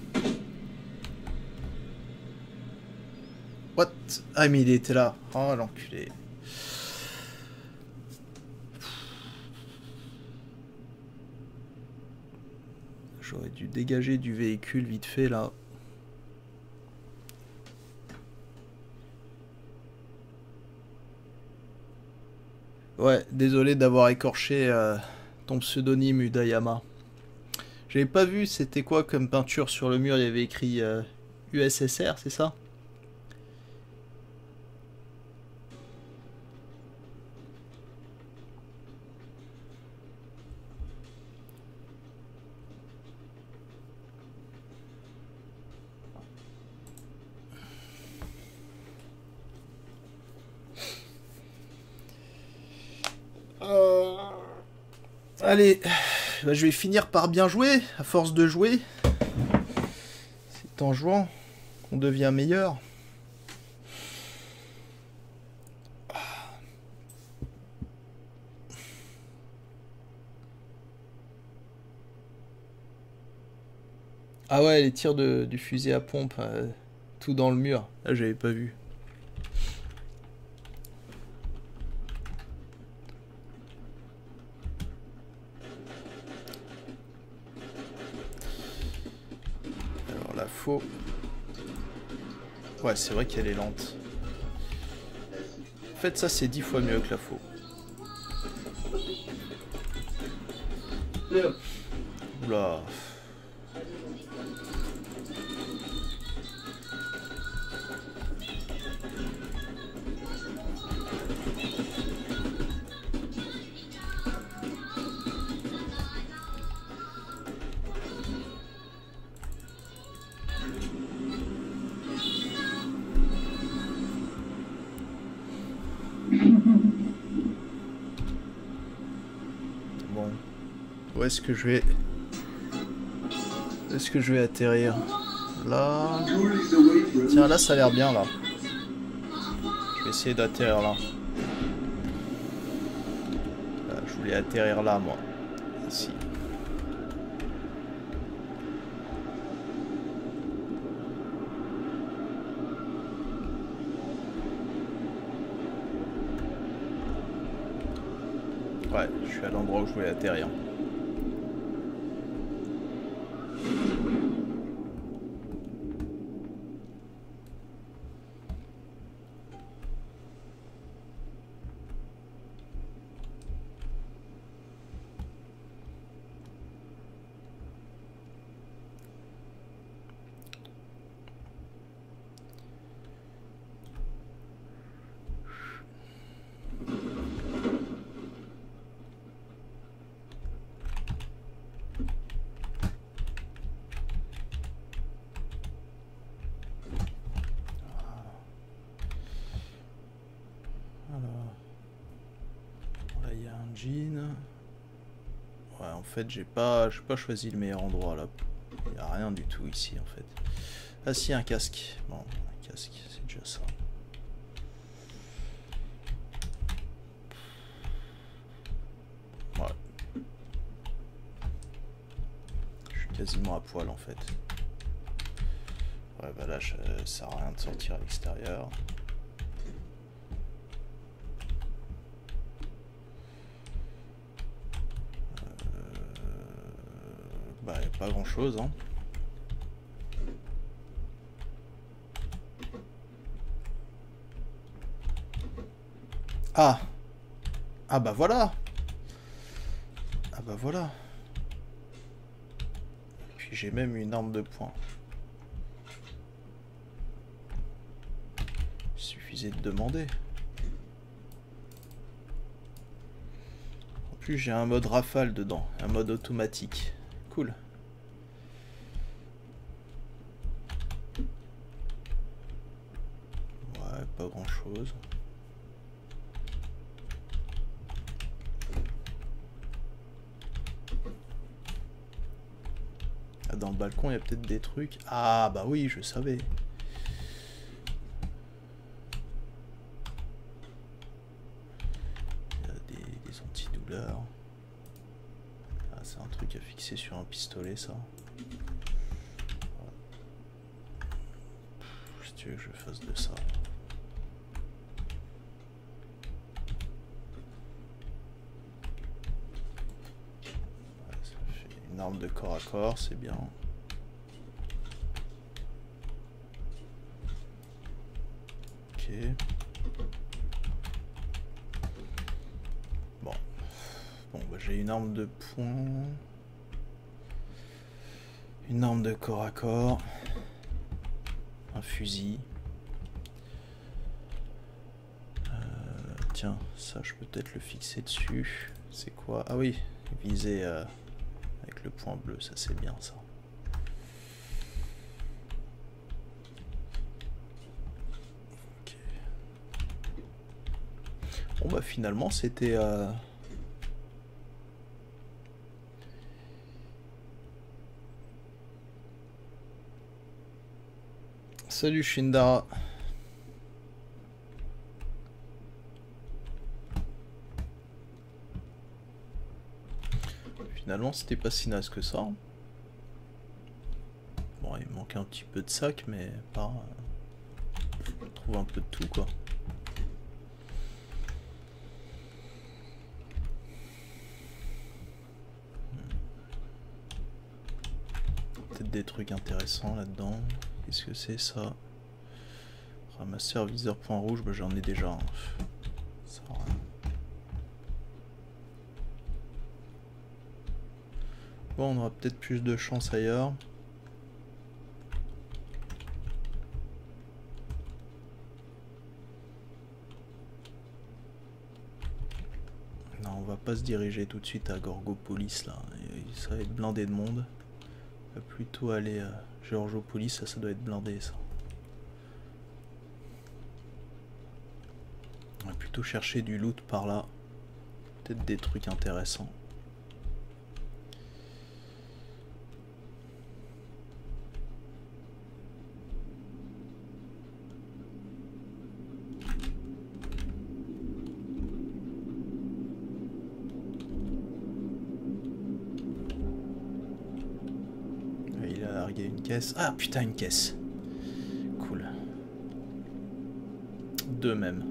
What? Ah mais il était là. Oh l'enculé. J'aurais dû dégager du véhicule vite fait là. Ouais, désolé d'avoir écorché ton pseudonyme Udayama. J'avais pas vu c'était quoi comme peinture sur le mur, il y avait écrit USSR, c'est ça? Allez, bah, je vais finir par bien jouer, à force de jouer. C'est en jouant qu'on devient meilleur. Ah ouais, les tirs du fusil à pompe, tout dans le mur. Là, j'avais pas vu. Alors la faux. Ouais, c'est vrai qu'elle est lente. En fait, ça, c'est 10 fois mieux que la faux. Oula. Bon. Où est-ce que je vais... Où est-ce que je vais atterrir? Là... Tiens, là, ça a l'air bien, là. Je vais essayer d'atterrir là. Je voulais atterrir là, moi. Ici. Ouais, je suis à l'endroit où je voulais atterrir. il y a un jean. Ouais, en fait, j'ai pas choisi le meilleur endroit là. Il n'y a rien du tout ici en fait. Ah si, un casque. Bon, un casque, c'est déjà ça. Ouais. Je suis quasiment à poil en fait. Ouais, bah là, ça sert à rien de sortir à l'extérieur. Bah, y a pas grand chose, hein. Ah! Ah bah voilà! Ah bah voilà! Puis j'ai même une arme de poing. Il suffisait de demander. En plus j'ai un mode rafale dedans, un mode automatique. Cool. Ouais, pas grand chose. Ah, dans le balcon il y a peut-être des trucs. Ah bah oui, je savais. Il y a des antidouleurs. Ah, c'est un truc à fixer sur un pistolet ça. Si tu veux que je fasse de ça. Ouais, ça fait une arme de corps à corps, c'est bien. Ok. Bon. Bon, bah, j'ai une arme de poing. Une arme de corps à corps. Un fusil. Tiens, ça je peux peut-être le fixer dessus. C'est quoi? Ah oui, viser avec le point bleu, ça c'est bien ça. Ok. Bon bah finalement c'était... Salut Shindara. Finalement c'était pas si naze que ça. Bon, il manque un petit peu de sac, mais pas... On trouve un peu de tout quoi. Peut-être des trucs intéressants là-dedans. Qu'est-ce que c'est ça? Ramasseur viseur point rouge, bah, j'en ai déjà un. Ça sert à rien. Bon, on aura peut-être plus de chance ailleurs. Non, on va pas se diriger tout de suite à Gorgopolis là. Ça va être blindé de monde. On va plutôt aller à Georgopolis, ça doit être blindé ça. On va plutôt chercher du loot par là. Peut-être des trucs intéressants. Il a largué une caisse. Ah putain, une caisse. Cool. Deux même.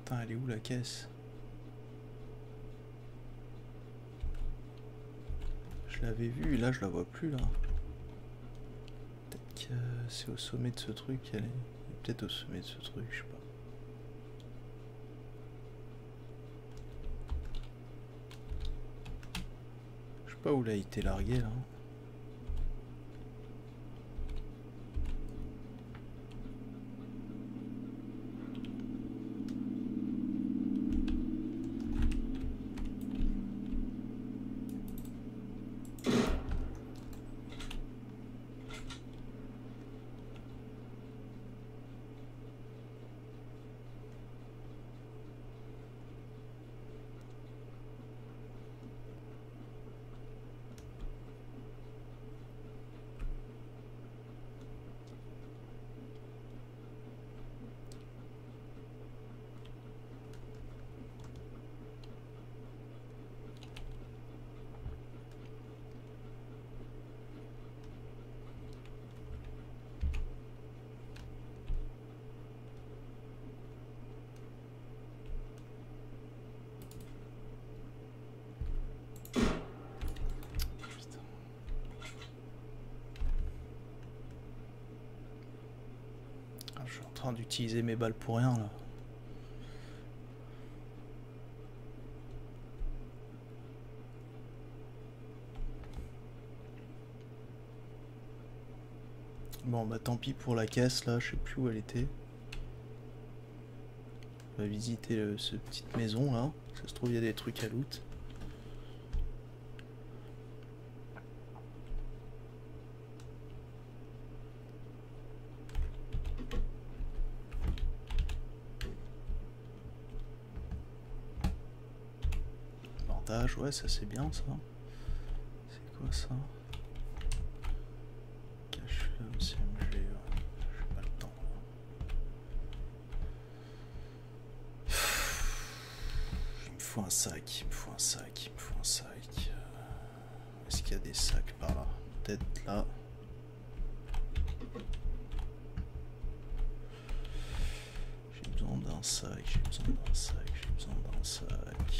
Putain, elle est où la caisse? Je l'avais vue, et là je la vois plus là. Peut-être que c'est au sommet de ce truc, elle est... Peut-être au sommet de ce truc, je sais pas. Je sais pas où elle a été larguée là. Je suis en train d'utiliser mes balles pour rien là. Bon bah tant pis pour la caisse là, je sais plus où elle était. On va visiter cette petite maison là. Ça se trouve il y a des trucs à loot. Bandage, ouais ça c'est bien ça. C'est quoi ça? Cache-flamme, CMG, ouais. J'ai pas le temps. Il me faut un sac, il me faut un sac, il me faut un sac. Est-ce qu'il y a des sacs par là? Peut-être là. J'ai besoin d'un sac, j'ai besoin d'un sac, j'ai besoin d'un sac.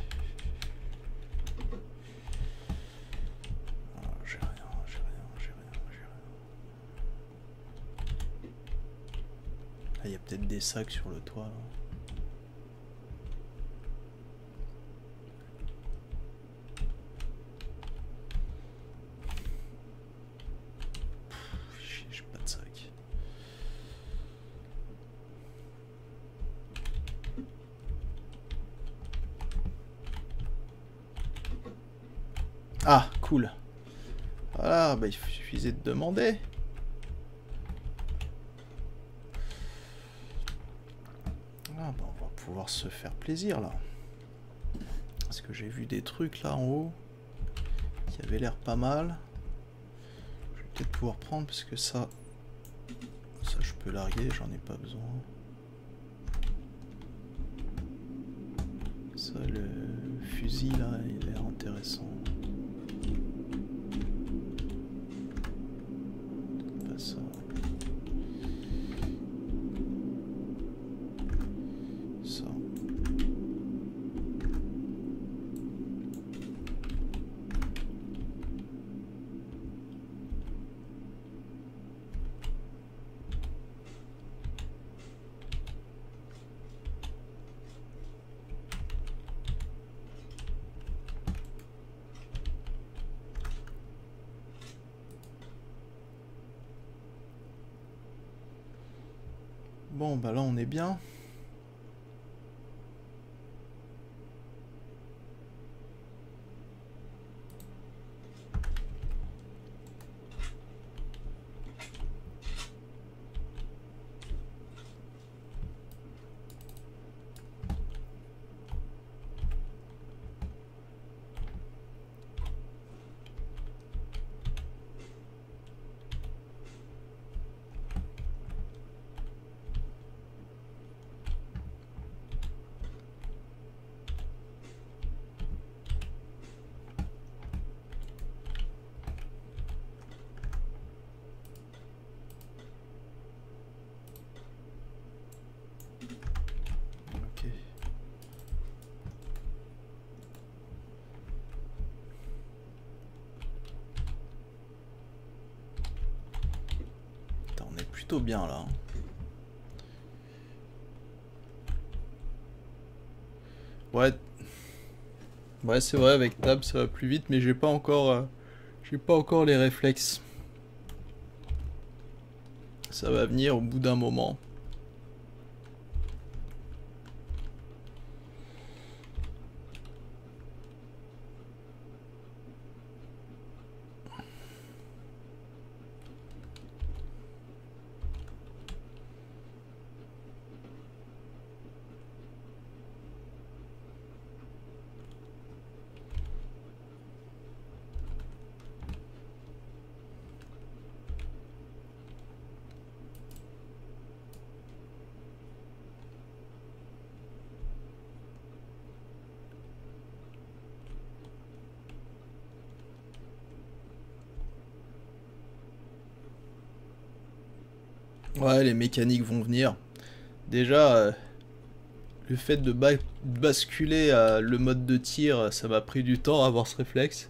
Ah, j'ai rien, j'ai rien, j'ai rien, j'ai rien. Là, il y a peut-être des sacs sur le toit là. J'ai pas de sac. Ah, cool. Voilà, bah il suffisait de demander. Ah, bah on va pouvoir se faire plaisir là. Parce que j'ai vu des trucs là en haut qui avaient l'air pas mal. Je vais peut-être pouvoir prendre parce que ça je peux larguer, j'en ai pas besoin. Ça, le fusil là, il a l'air intéressant. Pas ça. Ça. Bon, bah là on est bien. plutôt bien là. Ouais. Ouais, c'est vrai, avec Tab ça va plus vite, mais j'ai pas encore les réflexes. Ça va venir au bout d'un moment. Ouais, les mécaniques vont venir. Déjà, le fait de basculer à le mode de tir, ça m'a pris du temps à avoir ce réflexe.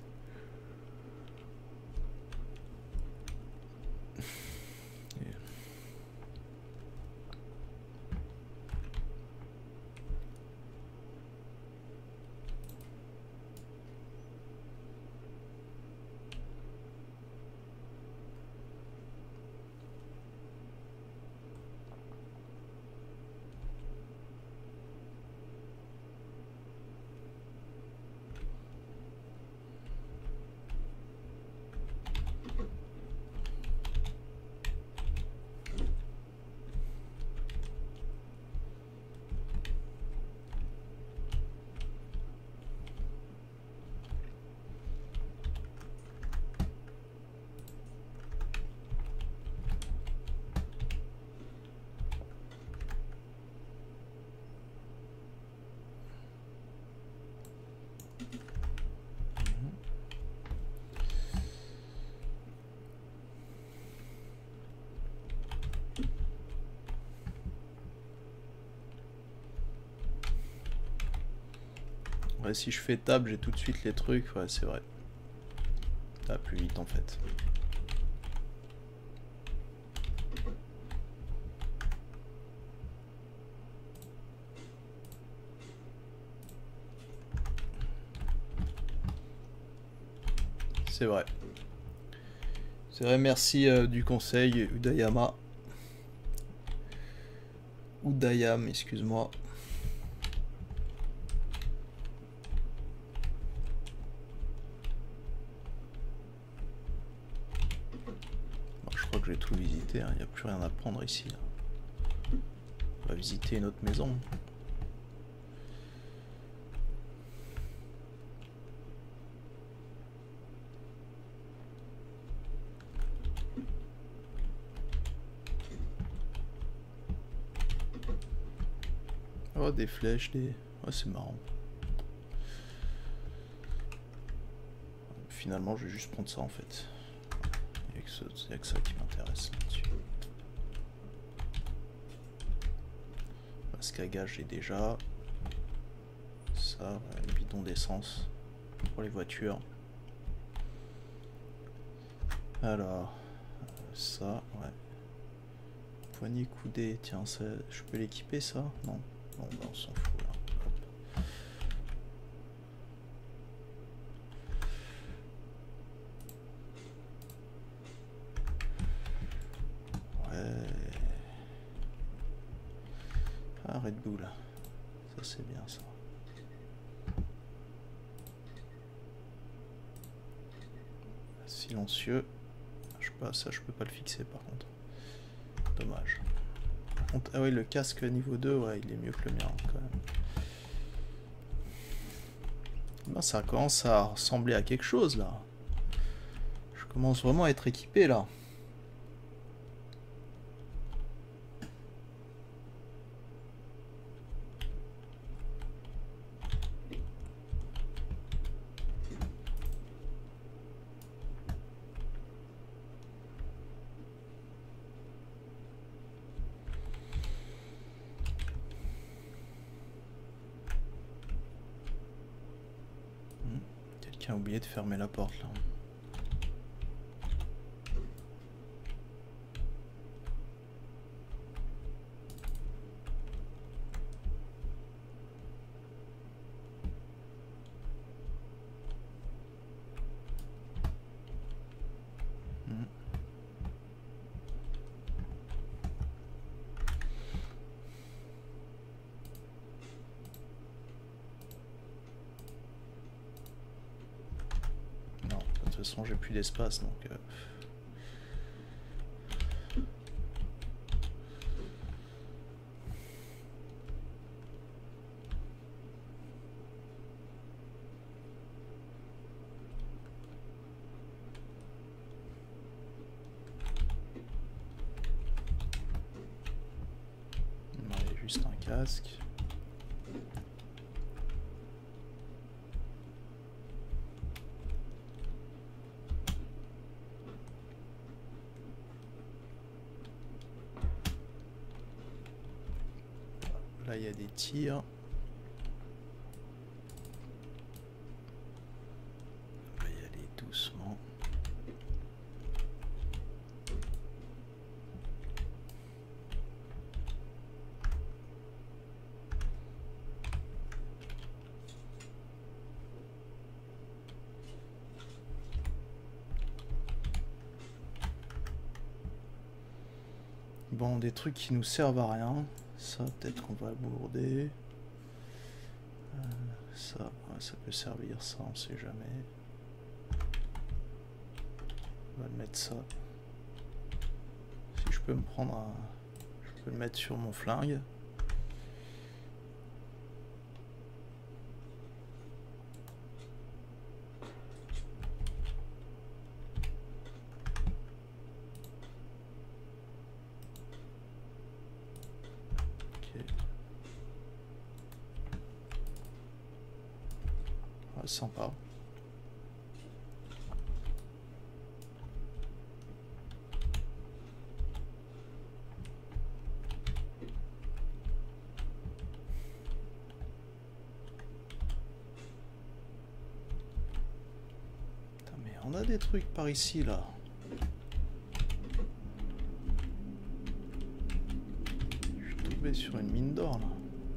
Ouais, si je fais table, j'ai tout de suite les trucs. Ouais, c'est vrai. Ça va plus vite en fait. C'est vrai. C'est vrai, merci du conseil, Udayama. Udayam, excuse-moi. Je crois que j'ai tout visité, il n'y a plus rien à prendre ici. Là. On va visiter une autre maison. Oh, des flèches, des... Ouais, c'est marrant. Finalement, je vais juste prendre ça en fait. Il n'y a que ça qui m'intéresse là-dessus. Masque à gage, j'ai déjà. Ça, le bidon d'essence pour les voitures. Alors, ça, ouais. Poignée coudée, tiens, ça, je peux l'équiper ça? Non. Bon, bah, on s'en fout là. Hop. Ouais. Ah, Red Bull. Ça, c'est bien ça. Silencieux. Je sais pas, ça, je peux pas le fixer par contre. Dommage. Par contre, ah oui, le casque niveau 2, ouais, il est mieux que le mien quand même. Ben, ça commence à ressembler à quelque chose là. Je commence vraiment à être équipé là. Quelqu'un a oublié de fermer la porte là. toute façon j'ai plus d'espace donc... Non, il y a juste un casque. Là il y a des tirs. On va y aller doucement. Bon, des trucs qui nous servent à rien. Ça, peut-être qu'on va bourder. Ça, ouais, ça peut servir, ça, on sait jamais. On va le mettre ça. Si je peux me prendre un... Je peux le mettre sur mon flingue. Sympa. Putain, mais on a des trucs par ici là. Je suis tombé sur une mine d'or là.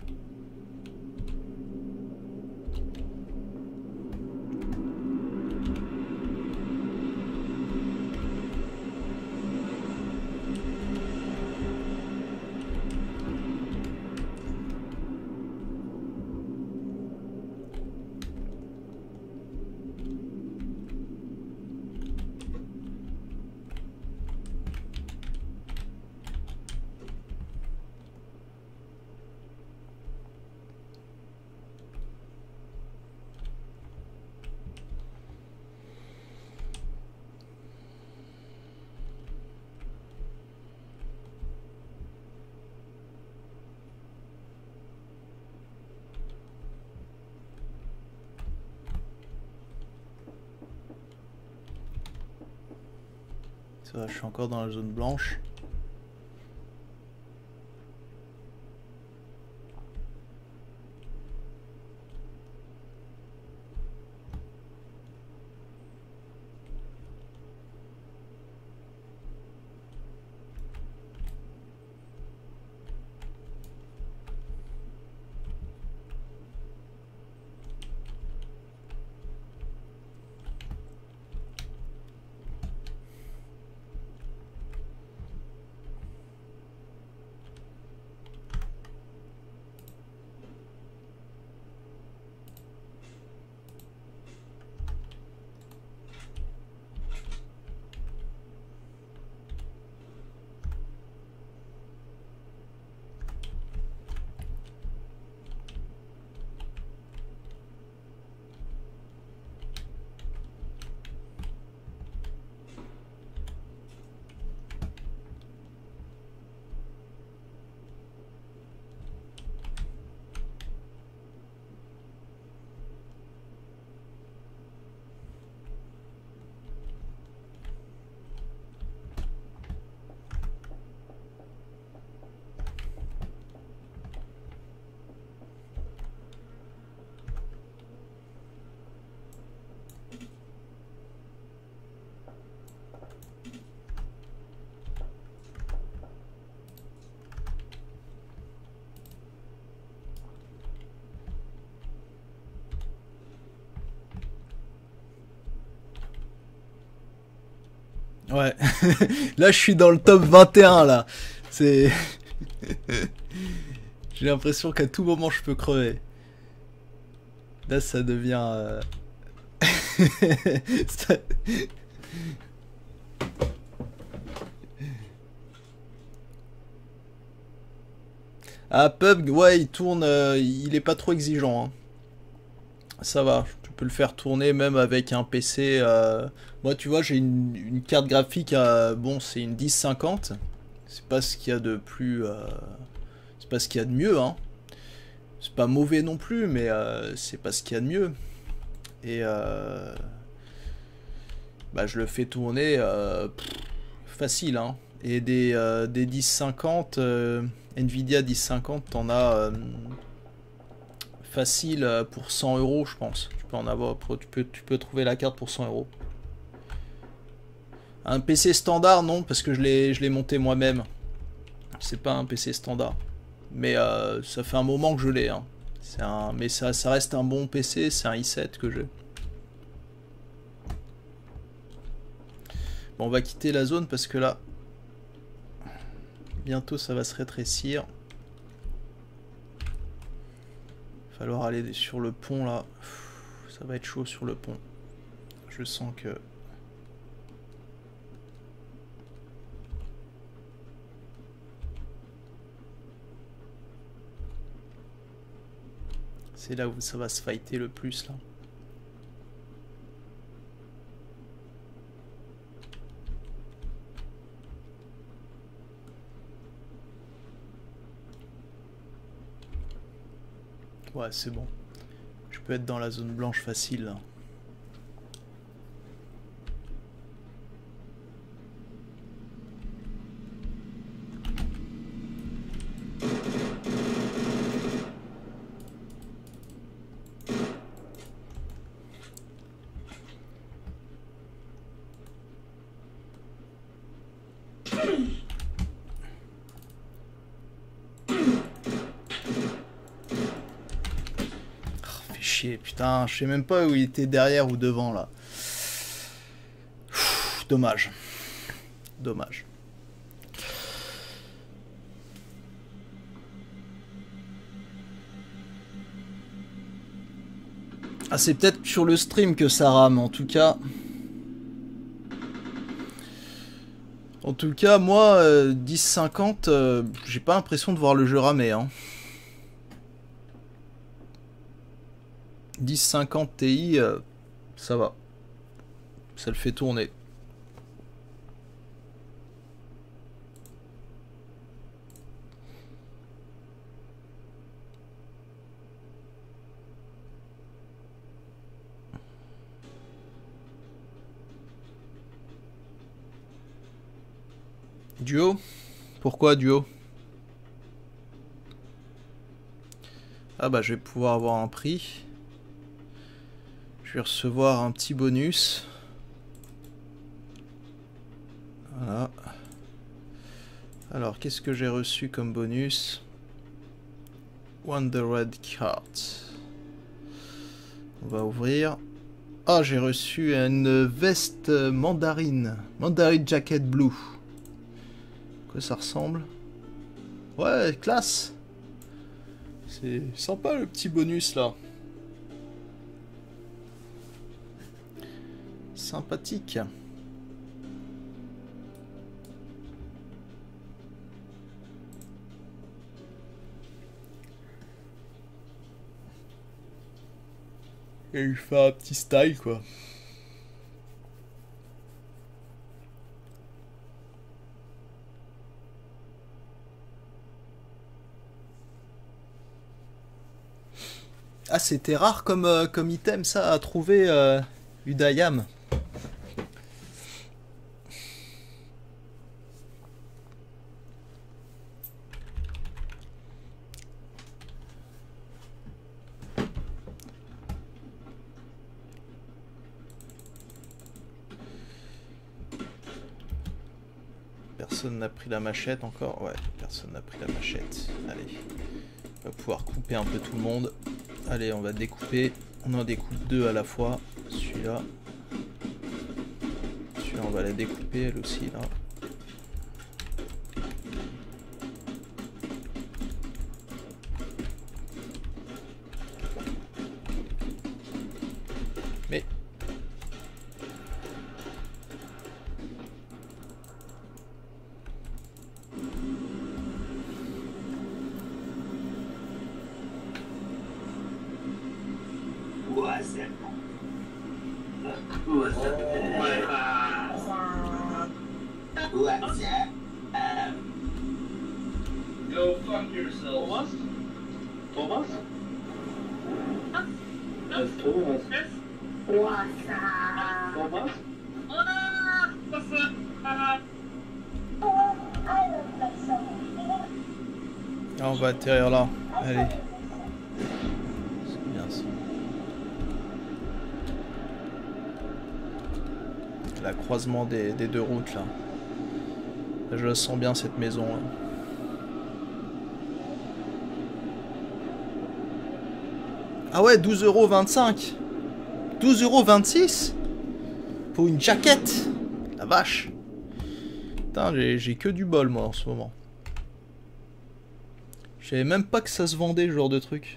Ça va, je suis encore dans la zone blanche. Ouais, là je suis dans le top 21 là. C'est... J'ai l'impression qu'à tout moment je peux crever. Là ça devient... Ça- Ah, Pub, ouais, il tourne, il est pas trop exigeant, hein. Ça va, tu peux le faire tourner même avec un PC. Moi, tu vois, j'ai une carte graphique, bon, c'est une 1050. C'est pas ce qu'il y a de plus. C'est pas ce qu'il y a de mieux, hein. C'est pas mauvais non plus, mais c'est pas ce qu'il y a de mieux. Et bah, je le fais tourner facile, hein. Et des 1050, Nvidia 1050, t'en as facile pour 100 euros, je pense. Tu peux en avoir, tu peux trouver la carte pour 100 euros. Un PC standard, non, parce que je l'ai monté moi-même. C'est pas un PC standard. Mais ça fait un moment que je l'ai, hein. Mais ça reste un bon PC, c'est un i7 que j'ai. Bon, on va quitter la zone parce que là, bientôt ça va se rétrécir. Il va falloir aller sur le pont là. Ça va être chaud sur le pont. Je sens que... C'est là où ça va se fighter le plus là. Ouais, c'est bon. Je peux être dans la zone blanche facile là. Putain, je sais même pas où il était derrière ou devant là. Dommage. Dommage. Ah, c'est peut-être sur le stream que ça rame, en tout cas. En tout cas, moi, 1050, j'ai pas l'impression de voir le jeu ramer, hein. 1050 Ti, ça va. Ça le fait tourner. Duo? Pourquoi duo? Ah bah je vais pouvoir avoir un prix. Je vais recevoir un petit bonus. Voilà. Alors qu'est-ce que j'ai reçu comme bonus? Wonder Red Card. On va ouvrir. Ah, j'ai reçu une veste mandarine. Mandarine Jacket Blue. Quoi ça ressemble? Ouais, classe. C'est sympa le petit bonus là. Sympathique. Et il fait un petit style quoi. Ah, c'était rare comme item ça à trouver, Udayam. Personne n'a pris la machette encore. Ouais, personne n'a pris la machette. Allez, on va pouvoir couper un peu tout le monde. Allez, on va découper. On en découpe deux à la fois. Celui-là. Celui-là, on va la découper elle aussi là. Mais Go fuck yourself. Thomas? Yes, Thomas. Thomas? Ah, on va atterrir là. Allez. C'est bien ça. La croisement des deux routes là. Je la sens bien cette maison là. Ah ouais, 12,25 €. 12,26 € pour une jaquette. La vache. Putain, j'ai que du bol moi en ce moment. Je savais même pas que ça se vendait ce genre de truc.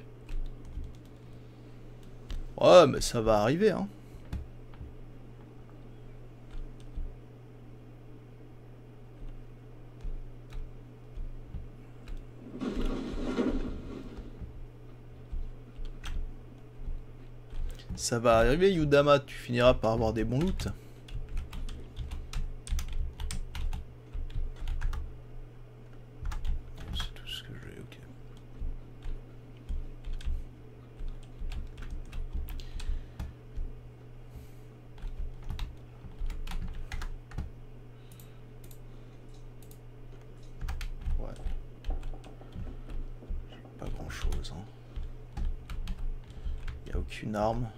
Ouais, mais ça va arriver hein. Ça va arriver, Yudama, tu finiras par avoir des bons loots. C'est tout ce que j'ai, ok. Ouais. Pas grand chose, hein. Y a aucune arme.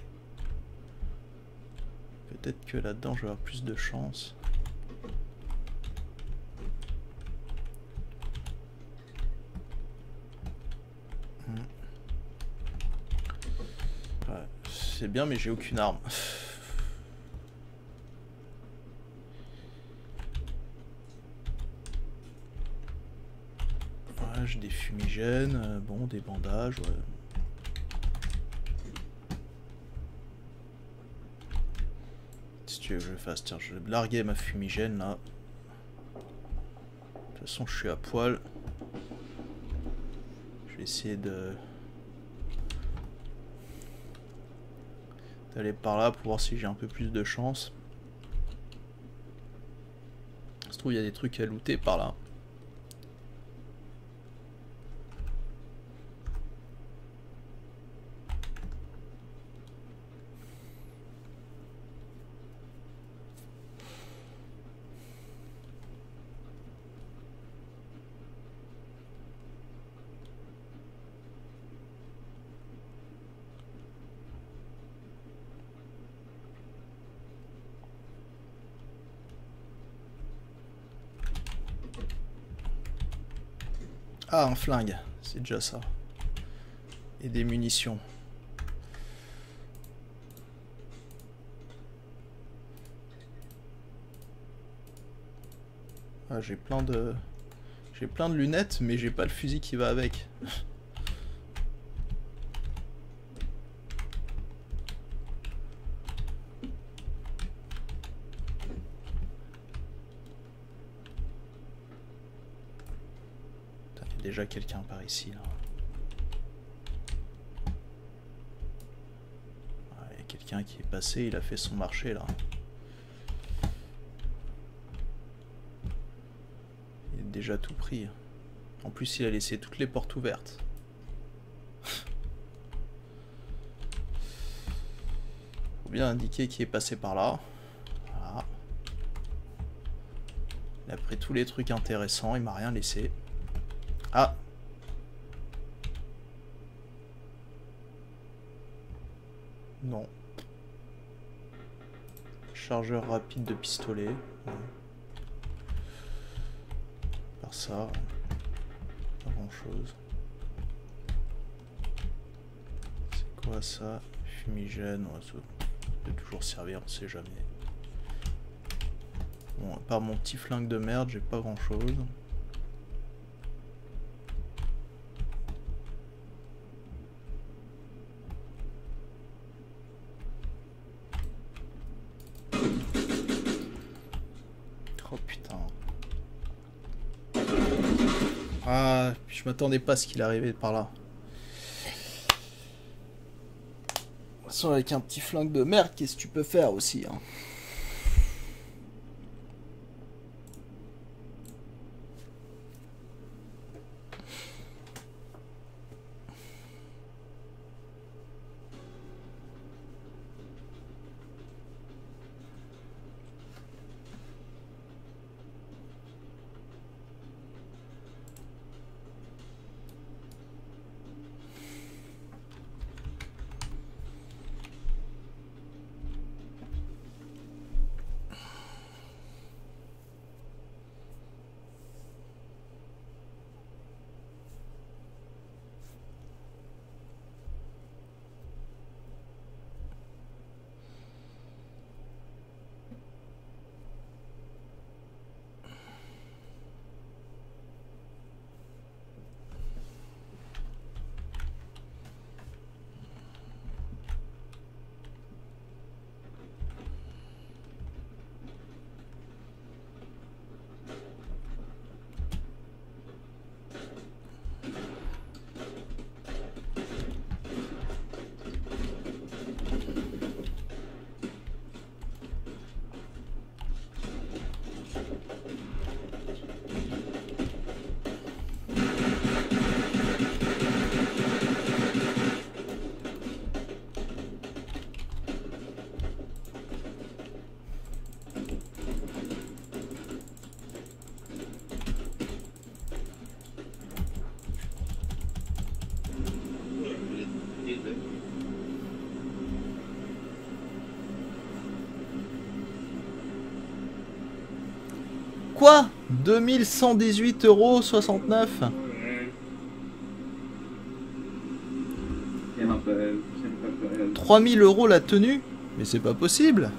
Peut-être que là-dedans je vais avoir plus de chance. Ouais, c'est bien mais j'ai aucune arme. Ouais, j'ai des fumigènes, bon des bandages, ouais. Que je fasse, tiens, je vais larguer ma fumigène là. De toute façon je suis à poil. Je vais essayer d'aller par là pour voir si j'ai un peu plus de chance. Ça se trouve il y a des trucs à looter par là. Ah, un flingue, c'est déjà ça. Et des munitions. Ah, j'ai plein de lunettes, mais j'ai pas le fusil qui va avec. Déjà quelqu'un par ici là. Il y a quelqu'un qui est passé, il a fait son marché là. Il est déjà tout pris. En plus il a laissé toutes les portes ouvertes. Faut bien indiquer qui est passé par là. Voilà. Il a pris tous les trucs intéressants, il m'a rien laissé. Ah. Non. Chargeur rapide de pistolet. Ouais. Par ça, pas grand chose. C'est quoi ça? Fumigène, ouais, ça peut toujours servir, on sait jamais. Bon, à part mon petit flingue de merde, j'ai pas grand chose. Ah, je m'attendais pas à ce qu'il arrivait par là. façon, avec un petit flingue de merde, qu'est-ce que tu peux faire aussi, hein? Quoi? 2118,69 €. Siempre, siempre. 3000 € la tenue? Mais c'est pas possible.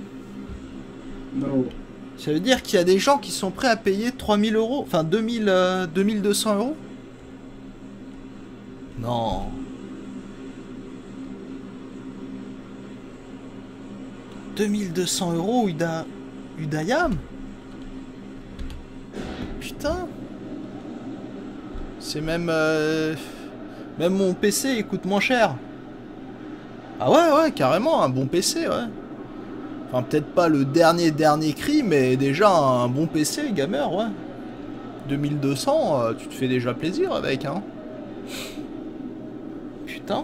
No. Ça veut dire qu'il y a des gens qui sont prêts à payer 3000 €, enfin 2200 €? Non. « 2200 € Udayam? Putain. C'est même... Même mon PC il coûte moins cher. Ah ouais, carrément, un bon PC, ouais. Enfin, peut-être pas le dernier cri, mais déjà un bon PC, gamer, ouais. 2200, tu te fais déjà plaisir avec, hein. Putain.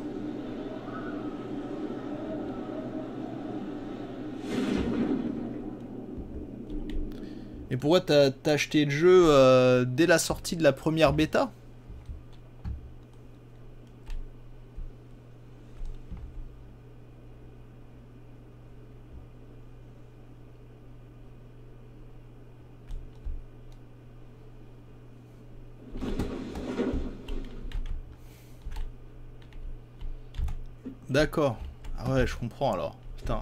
Et pourquoi t'as acheté le jeu dès la sortie de la première bêta? D'accord. Ah ouais, je comprends alors. Putain.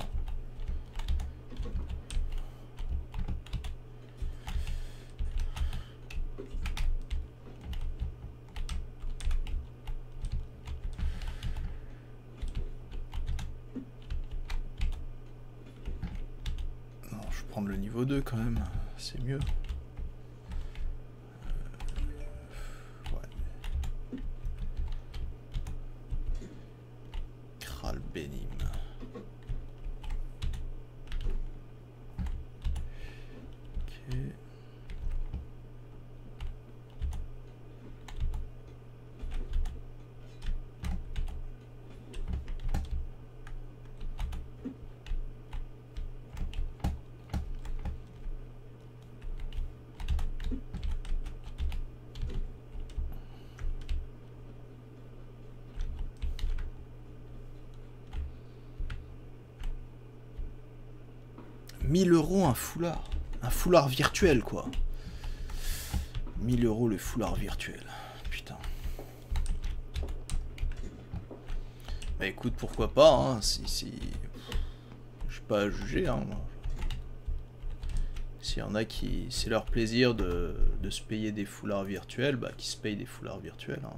Non, je vais prendre le niveau 2 quand même. C'est mieux. Ouais. Kral Benim. Ok. €1000 un foulard. Un foulard virtuel, quoi. 1000 € le foulard virtuel. Putain. Bah écoute, pourquoi pas, hein. Si... Je suis pas à juger, hein. S'il y en a qui... C'est leur plaisir de se payer des foulards virtuels, bah qui se payent des foulards virtuels, hein.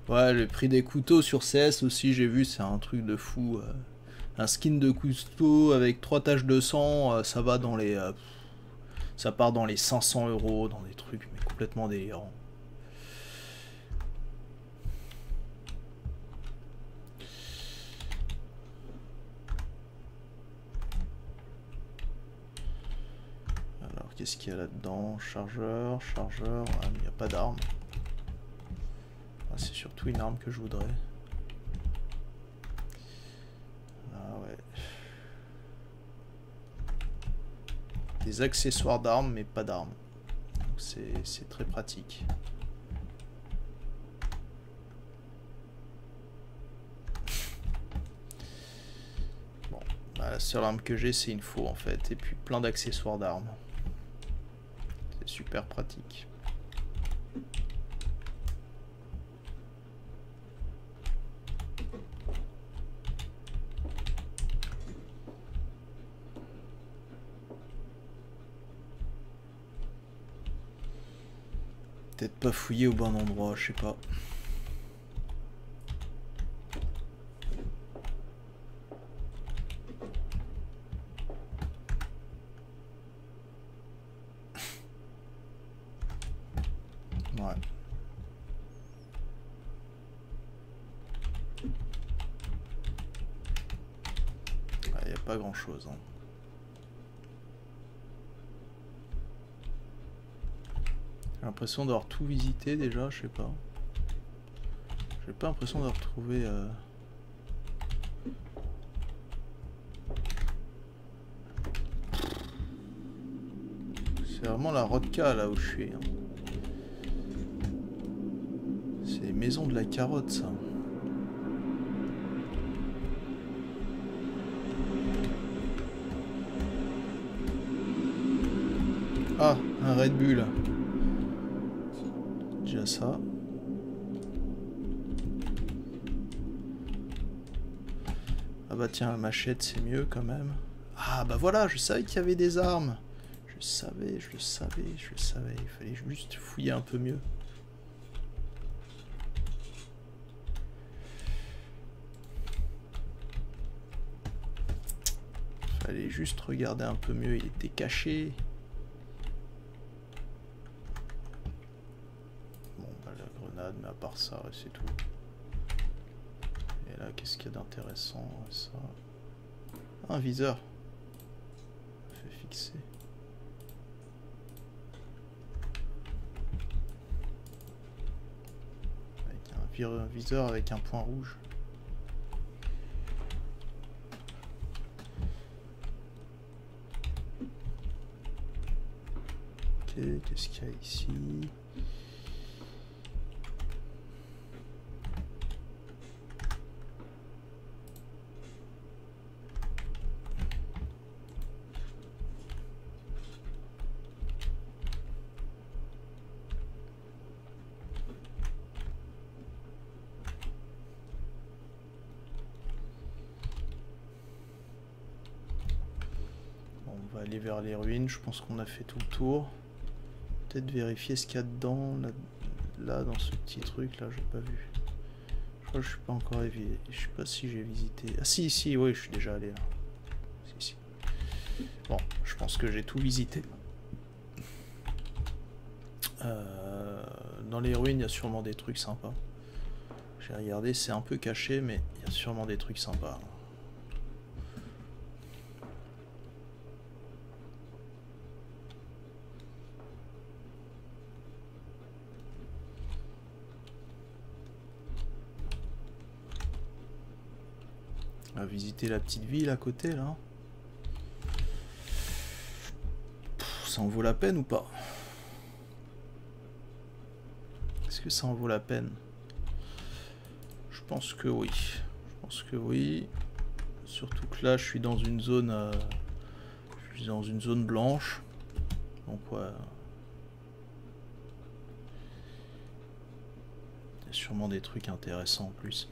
Ouais, le prix des couteaux sur CS aussi, j'ai vu, c'est un truc de fou. Un skin de couteau avec 3 taches de sang, ça va dans les... ça part dans les 500 €, dans des trucs mais complètement délirants. Alors, qu'est-ce qu'il y a là-dedans? Chargeur, chargeur... Ah, mais il n'y a pas d'arme. Ah, c'est surtout une arme que je voudrais. Ah ouais. Des accessoires d'armes, mais pas d'armes. C'est très pratique. Bon, bah, la seule arme que j'ai, c'est une faux en fait. Et puis plein d'accessoires d'armes. C'est super pratique. Peut-être pas fouiller au bon endroit, je sais pas. Ouais. Il n'y a pas grand chose. Hein. J'ai l'impression d'avoir tout visité déjà, je sais pas. J'ai pas l'impression d'avoir trouvé... C'est vraiment la Rodka là où je suis. Hein. C'est les maisons de la carotte ça. Ah, un Red Bull. Déjà ça. Ah bah tiens, la machette c'est mieux quand même. Ah bah voilà, je savais qu'il y avait des armes. Je le savais. Il fallait juste fouiller un peu mieux. Fallait juste regarder un peu mieux, il était caché. Bon bah la grenade, mais à part ça, c'est tout. Et là, qu'est-ce qu'il y a d'intéressant? Ça. Un viseur. Fait fixer. Avec un viseur avec un point rouge. Ok, qu'est-ce qu'il y a ici? On va aller vers les ruines, je pense qu'on a fait tout le tour. Peut-être vérifier ce qu'il y a dedans, là dans ce petit truc là, j'ai pas vu. Je crois que je suis pas encore arrivé, je sais pas si j'ai visité. Ah si, oui, je suis déjà allé là. Si. Bon, je pense que j'ai tout visité. Dans les ruines, il y a sûrement des trucs sympas. J'ai regardé, c'est un peu caché, mais il y a sûrement des trucs sympas. On va visiter la petite ville à côté là. Ça en vaut la peine ou pas? Est-ce que ça en vaut la peine? Je pense que oui. Surtout que là je suis dans une zone blanche. Donc ouais. Il y a sûrement des trucs intéressants en plus.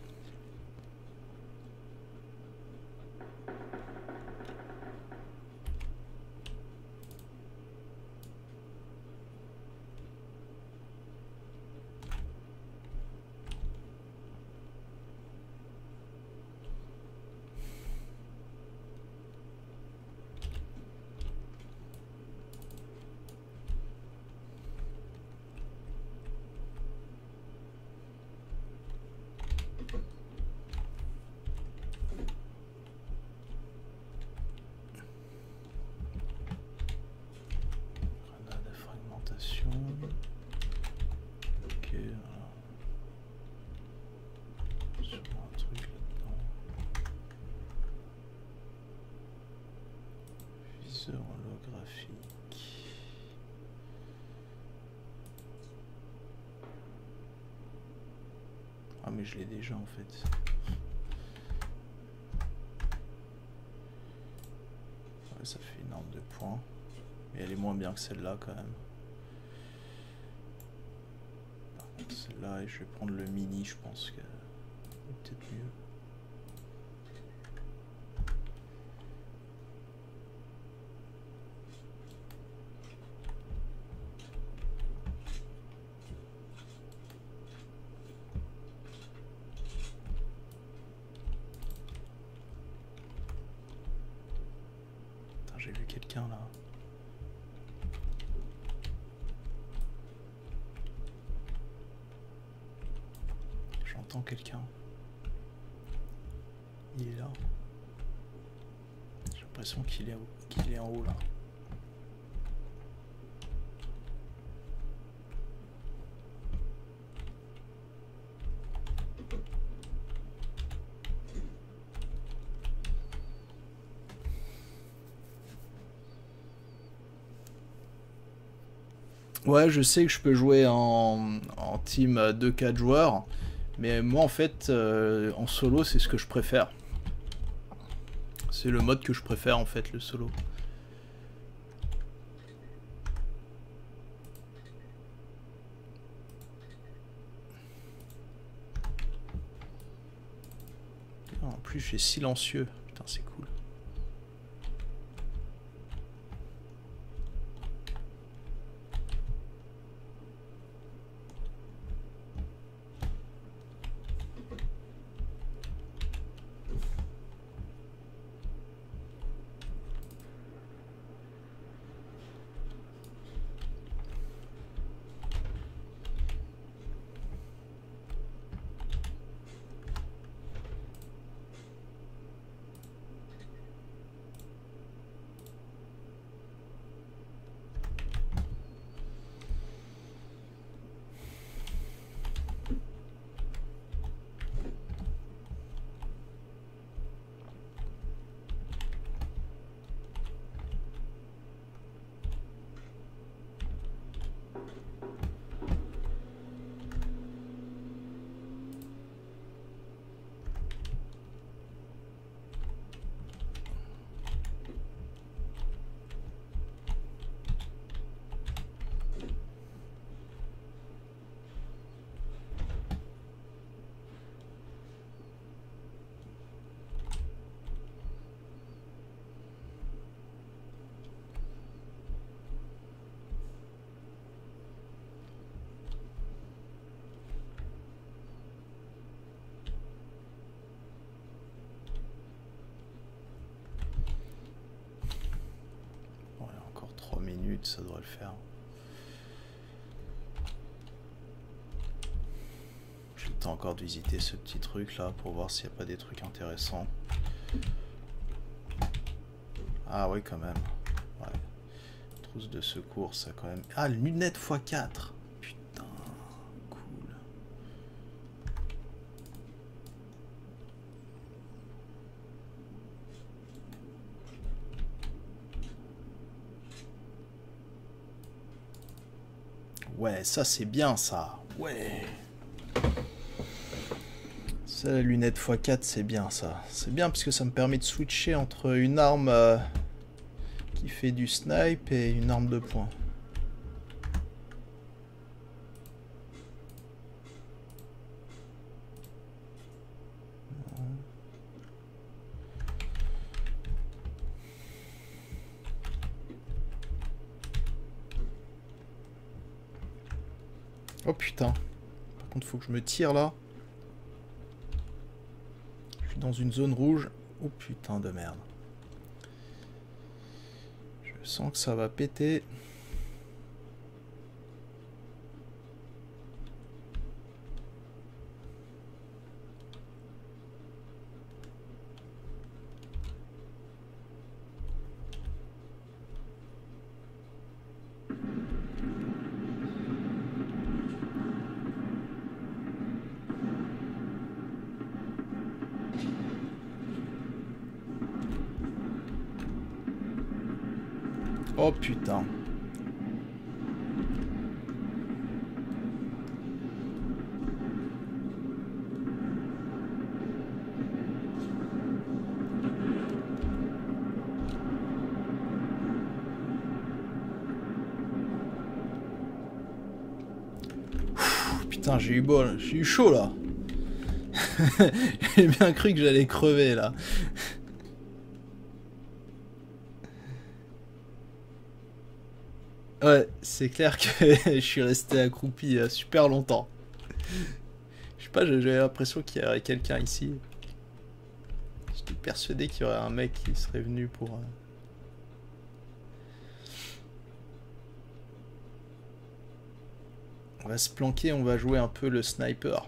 Viseur holographique. Ah mais je l'ai déjà en fait. Ouais, ça fait une arme de poing. Mais elle est moins bien que celle-là quand même. Par contre celle-là, et je vais prendre le mini, je pense que c'est peut-être mieux. J'ai vu quelqu'un là. J'entends quelqu'un. Il est là. J'ai l'impression qu'il est en haut là. Ouais, je sais que je peux jouer en team de 4 joueurs, mais moi en fait, en solo, c'est ce que je préfère. C'est le mode que je préfère en fait, le solo. En plus, j'ai silencieux. Putain, c'est cool. Ça devrait le faire. J'ai le temps encore de visiter ce petit truc là pour voir s'il n'y a pas des trucs intéressants. Ah oui quand même. Ouais. Trousse de secours ça quand même. Ah lunettes x4. Putain. Cool. Ouais, ça c'est bien ça. Ouais. Ça, la lunette x4, c'est bien ça. C'est bien parce que ça me permet de switcher entre une arme qui fait du snipe et une arme de poing. Oh putain. Par contre, faut que je me tire là. Je suis dans une zone rouge. Oh putain de merde. Je sens que ça va péter. Oh putain. Putain, j'ai eu chaud là. J'ai bien cru que j'allais crever là. Ouais, c'est clair que je suis resté accroupi super longtemps. Je sais pas, j'avais l'impression qu'il y aurait quelqu'un ici. J'étais persuadé qu'il y aurait un mec qui serait venu pour... On va se planquer, on va jouer un peu le sniper.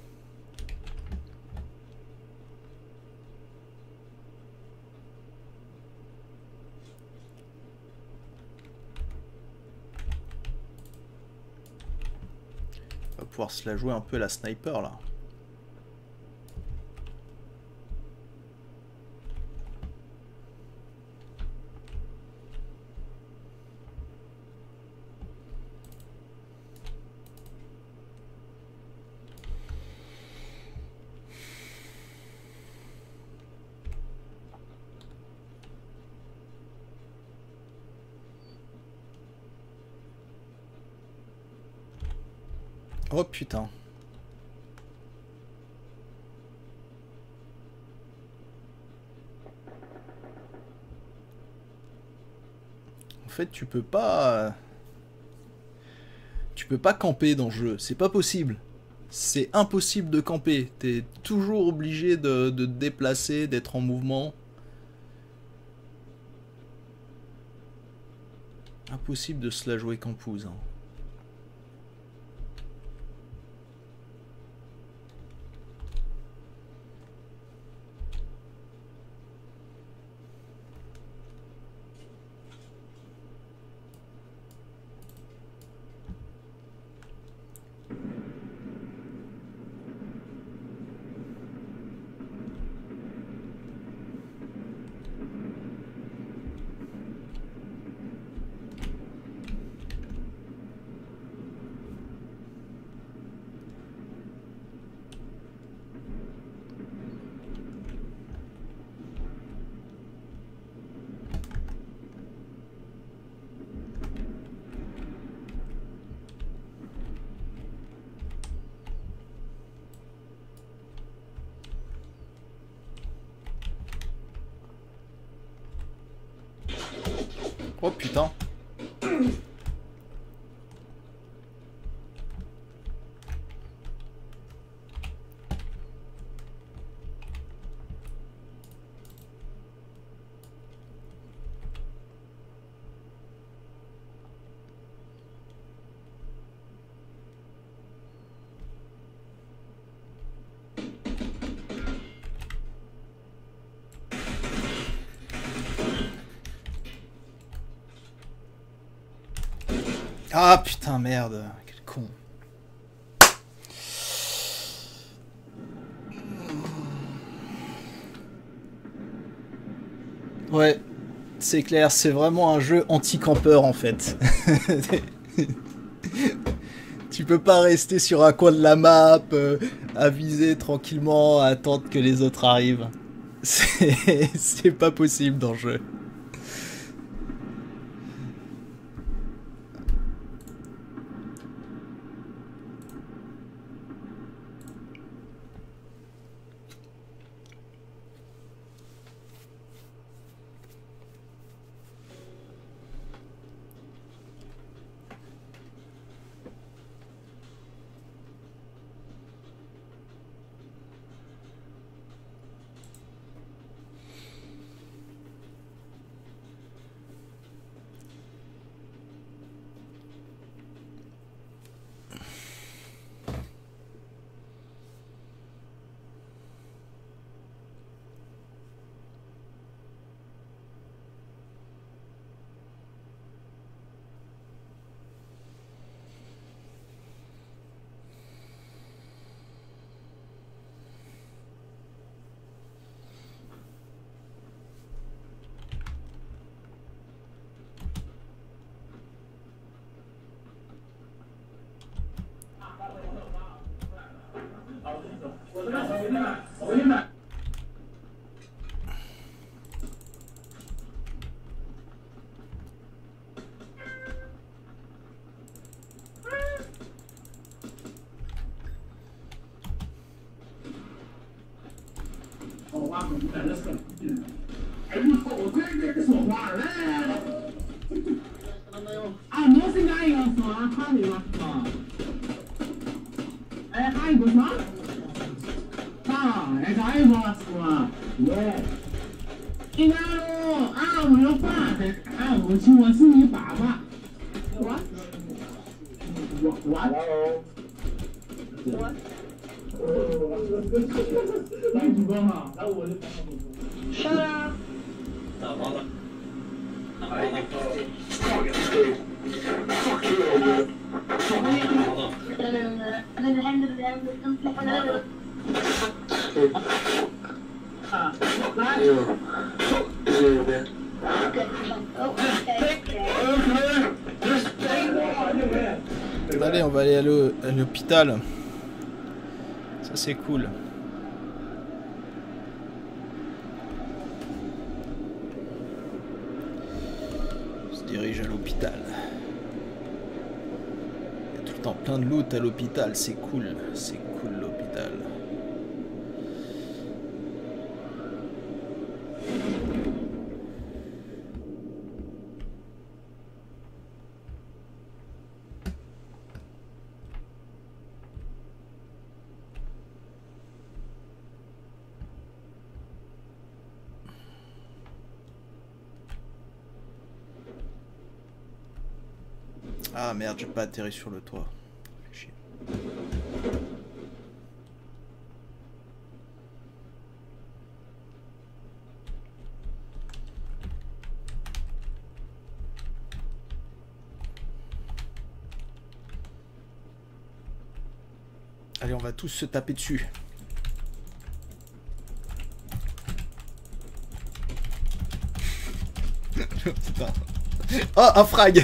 On va pouvoir se la jouer un peu la sniper là. Oh putain. En fait, tu peux pas... Tu peux pas camper dans le jeu, c'est pas possible. C'est impossible de camper. T'es toujours obligé de te déplacer, d'être en mouvement. Impossible de se la jouer campouse. Hein. Oh putain. Ah putain, merde, quel con. Ouais, c'est clair, c'est vraiment un jeu anti-campeur en fait. Tu peux pas rester sur un coin de la map, à viser tranquillement, à attendre que les autres arrivent. C'est pas possible dans le jeu. Allez, on va aller à l'hôpital. Ça c'est cool. On se dirige à l'hôpital. Il y a tout le temps plein de loot à l'hôpital, c'est cool. C'est cool l'hôpital. Ah merde, j'ai pas atterri sur le toit. Fait chier. Allez, on va tous se taper dessus. Putain. Oh, un frag!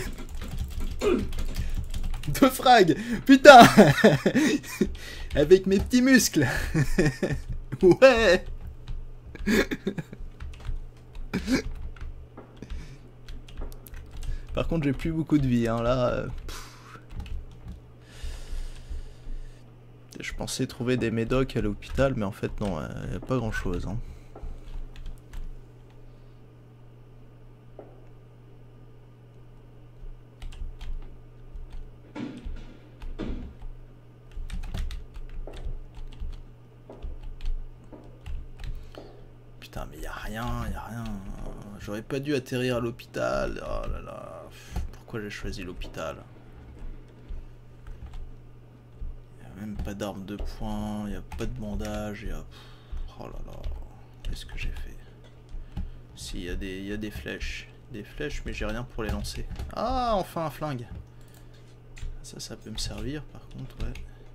2 frags, putain. Avec mes petits muscles. Ouais. Par contre j'ai plus beaucoup de vie hein, là. Je pensais trouver des médocs à l'hôpital mais en fait non, il n'y a pas grand chose hein. Putain mais y a rien. J'aurais pas dû atterrir à l'hôpital. Oh là là. Pourquoi j'ai choisi l'hôpital? Y a même pas d'arme de poing, y a pas de bandage, y a... Oh là là. Qu'est-ce que j'ai fait? Si, y a des flèches. Des flèches mais j'ai rien pour les lancer. Ah enfin un flingue. Ça peut me servir par contre ouais.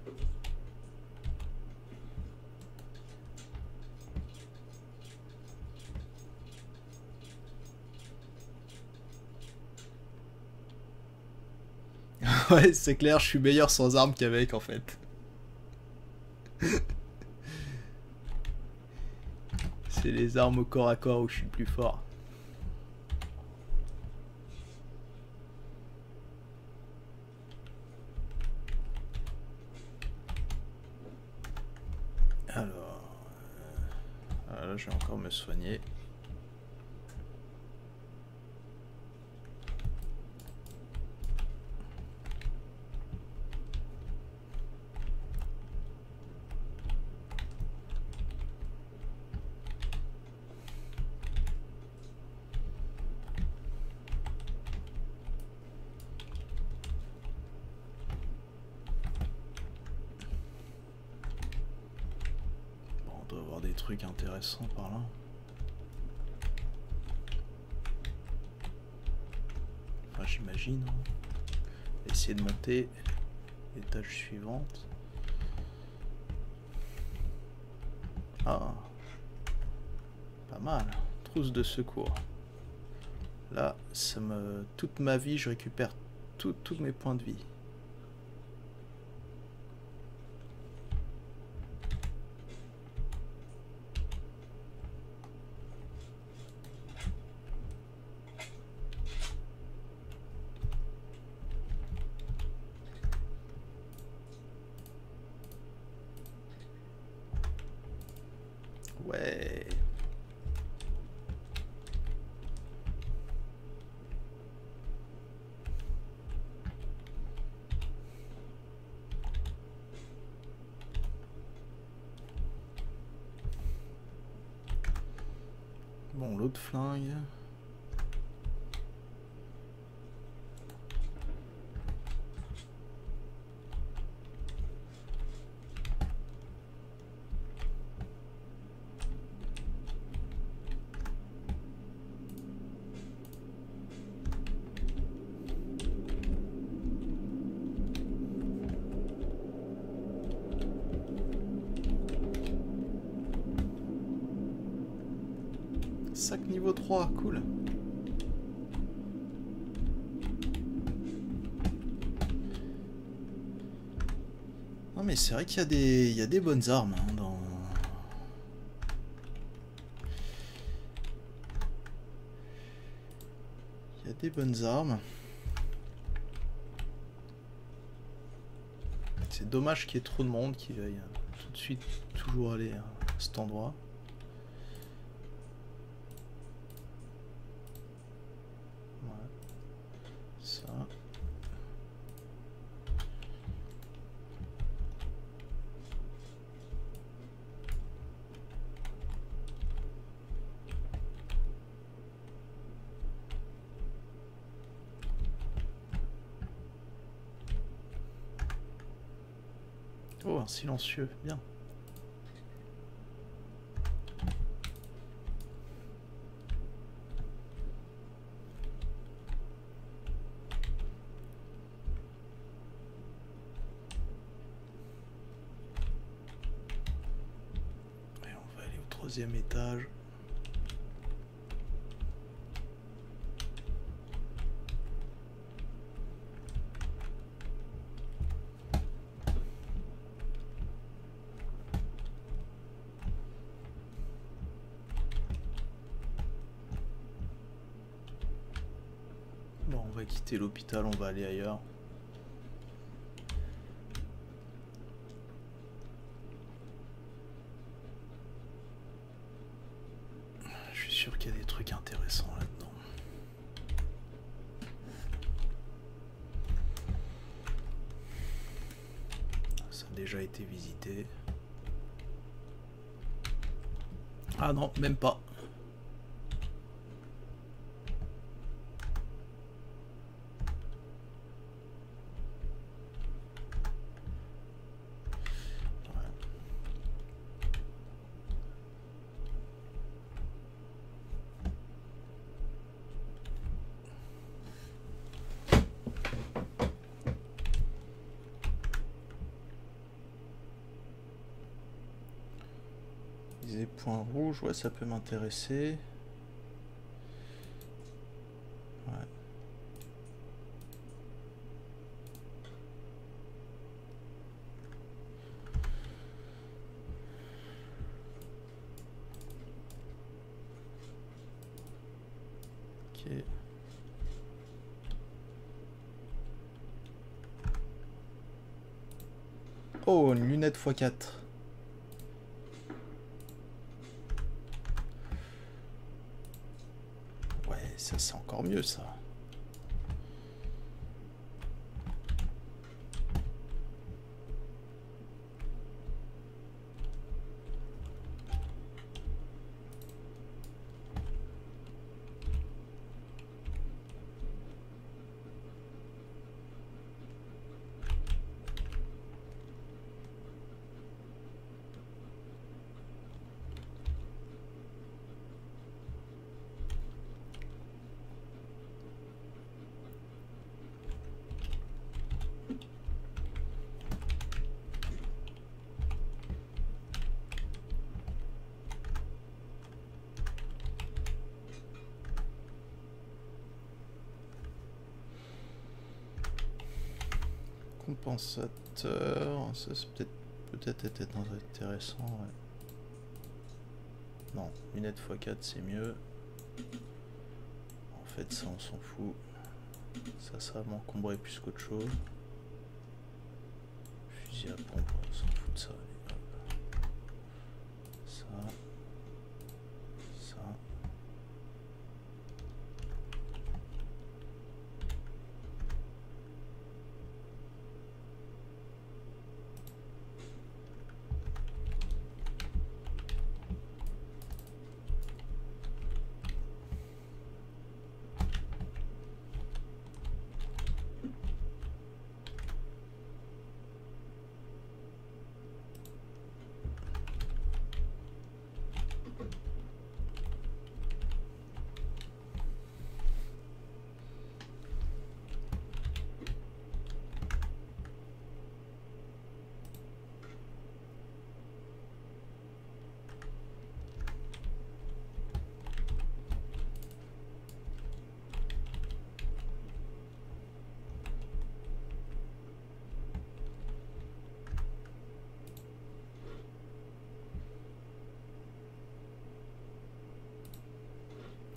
Ouais, c'est clair, je suis meilleur sans armes qu'avec en fait. C'est les armes au corps à corps où je suis le plus fort. Alors... là, je vais encore me soigner. Des trucs intéressants par là. Enfin j'imagine. Essayer de monter l'étage suivante. Ah, pas mal. Trousse de secours. Là, ça me... toute ma vie, je récupère tous mes points de vie. Bon, l'autre flingue. Sac niveau 3, cool. Non mais c'est vrai qu'il y a des bonnes armes hein, dans... Il y a des bonnes armes. C'est dommage qu'il y ait trop de monde qui veuille tout de suite toujours aller à cet endroit. Ça. Oh, un silencieux, bien. Troisième étage. Bon, on va quitter l'hôpital, on va aller ailleurs. Je suis sûr qu'il y a des trucs intéressants là-dedans. Ça a déjà été visité. Ah non, même pas. Des points rouges, ouais, ça peut m'intéresser. Ouais. Ok. Oh, une lunette x4. Ça c'est encore mieux ça. Compensateur, ça c'est peut-être intéressant. Ouais. Non, lunette x4 c'est mieux. En fait ça on s'en fout. Ça va m'encombrer plus qu'autre chose. Fusil à pompe, on s'en fout de ça. Ça. Ça.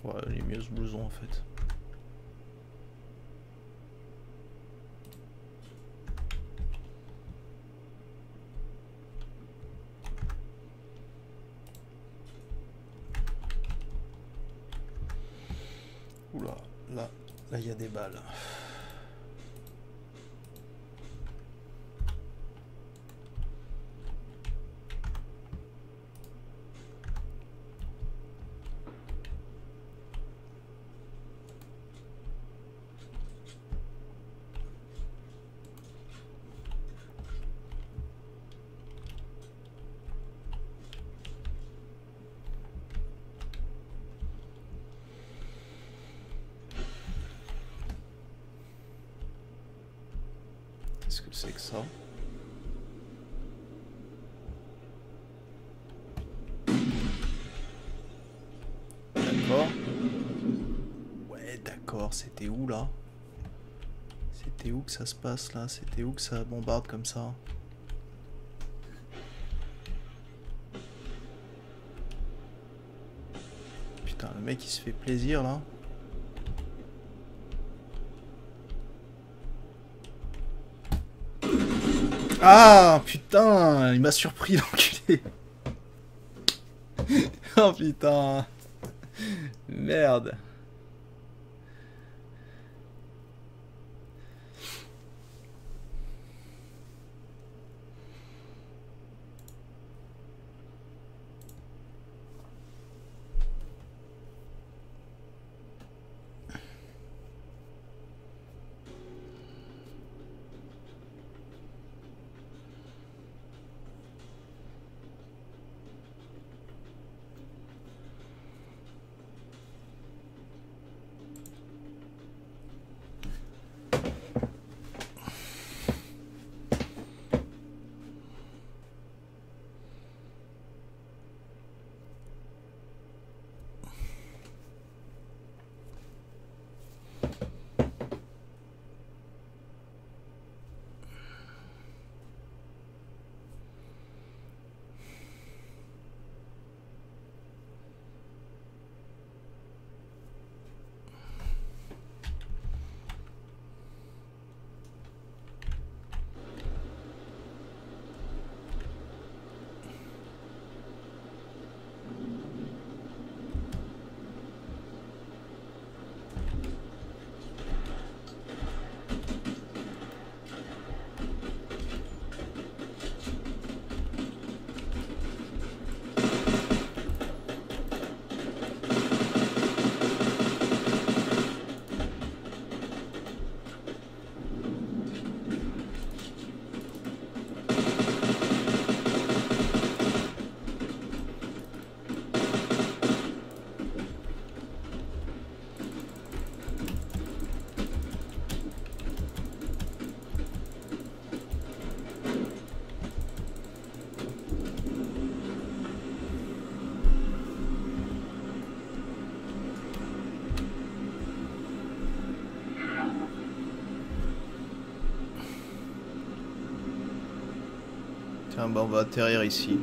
Ouais, il est mieux ce blouson en fait. Oula, là il y a des balles. Qu'est-ce que c'est que ça? D'accord. Ouais, d'accord, c'était où là? C'était où que ça se passe là? C'était où que ça bombarde comme ça? Putain, le mec il se fait plaisir là. Ah putain, il m'a surpris l'enculé. Oh putain. Merde. Tiens, bah on va atterrir ici.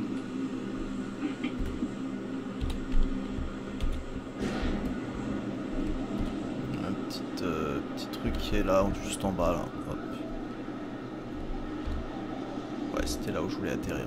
Un petit truc qui est là, juste en bas là. Hop. Ouais, c'était là où je voulais atterrir.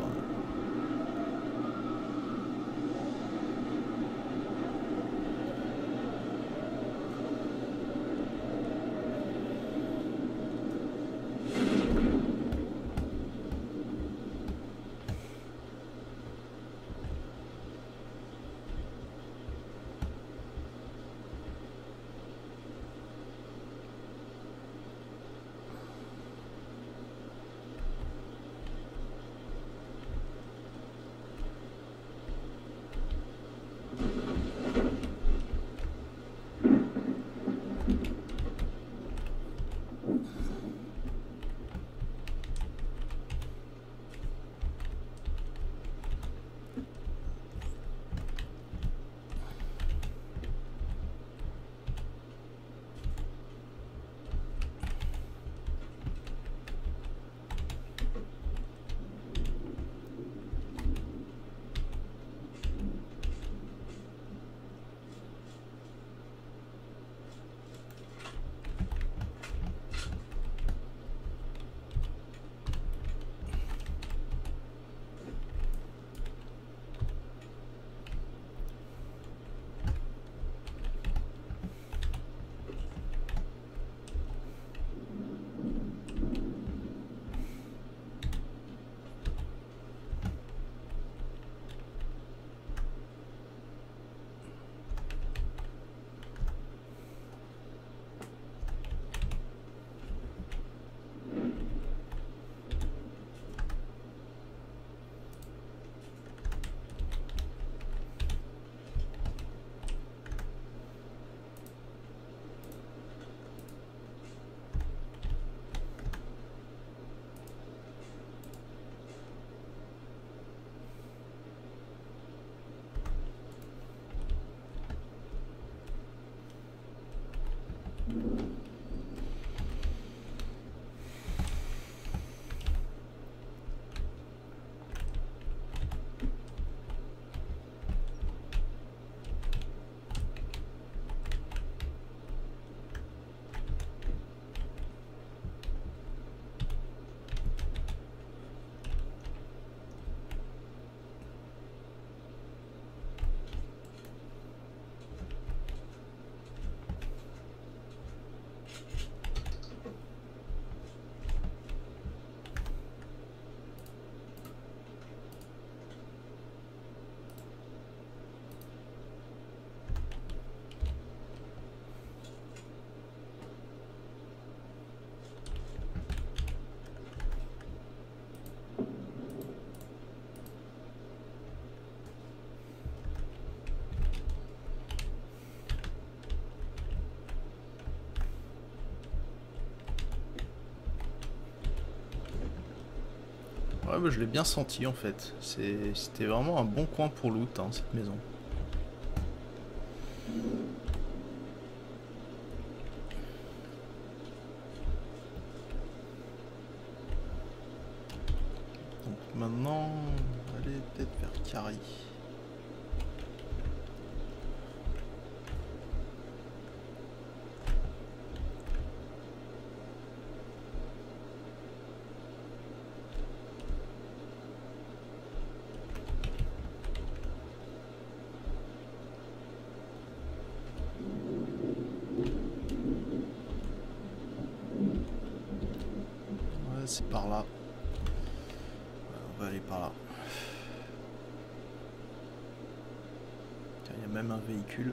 Ouais, bah, je l'ai bien senti en fait. C'était vraiment un bon coin pour loot, hein, cette maison. Donc maintenant, on va aller peut-être vers Carrie. C'est par là. On va aller par là. Tiens, il y a même un véhicule.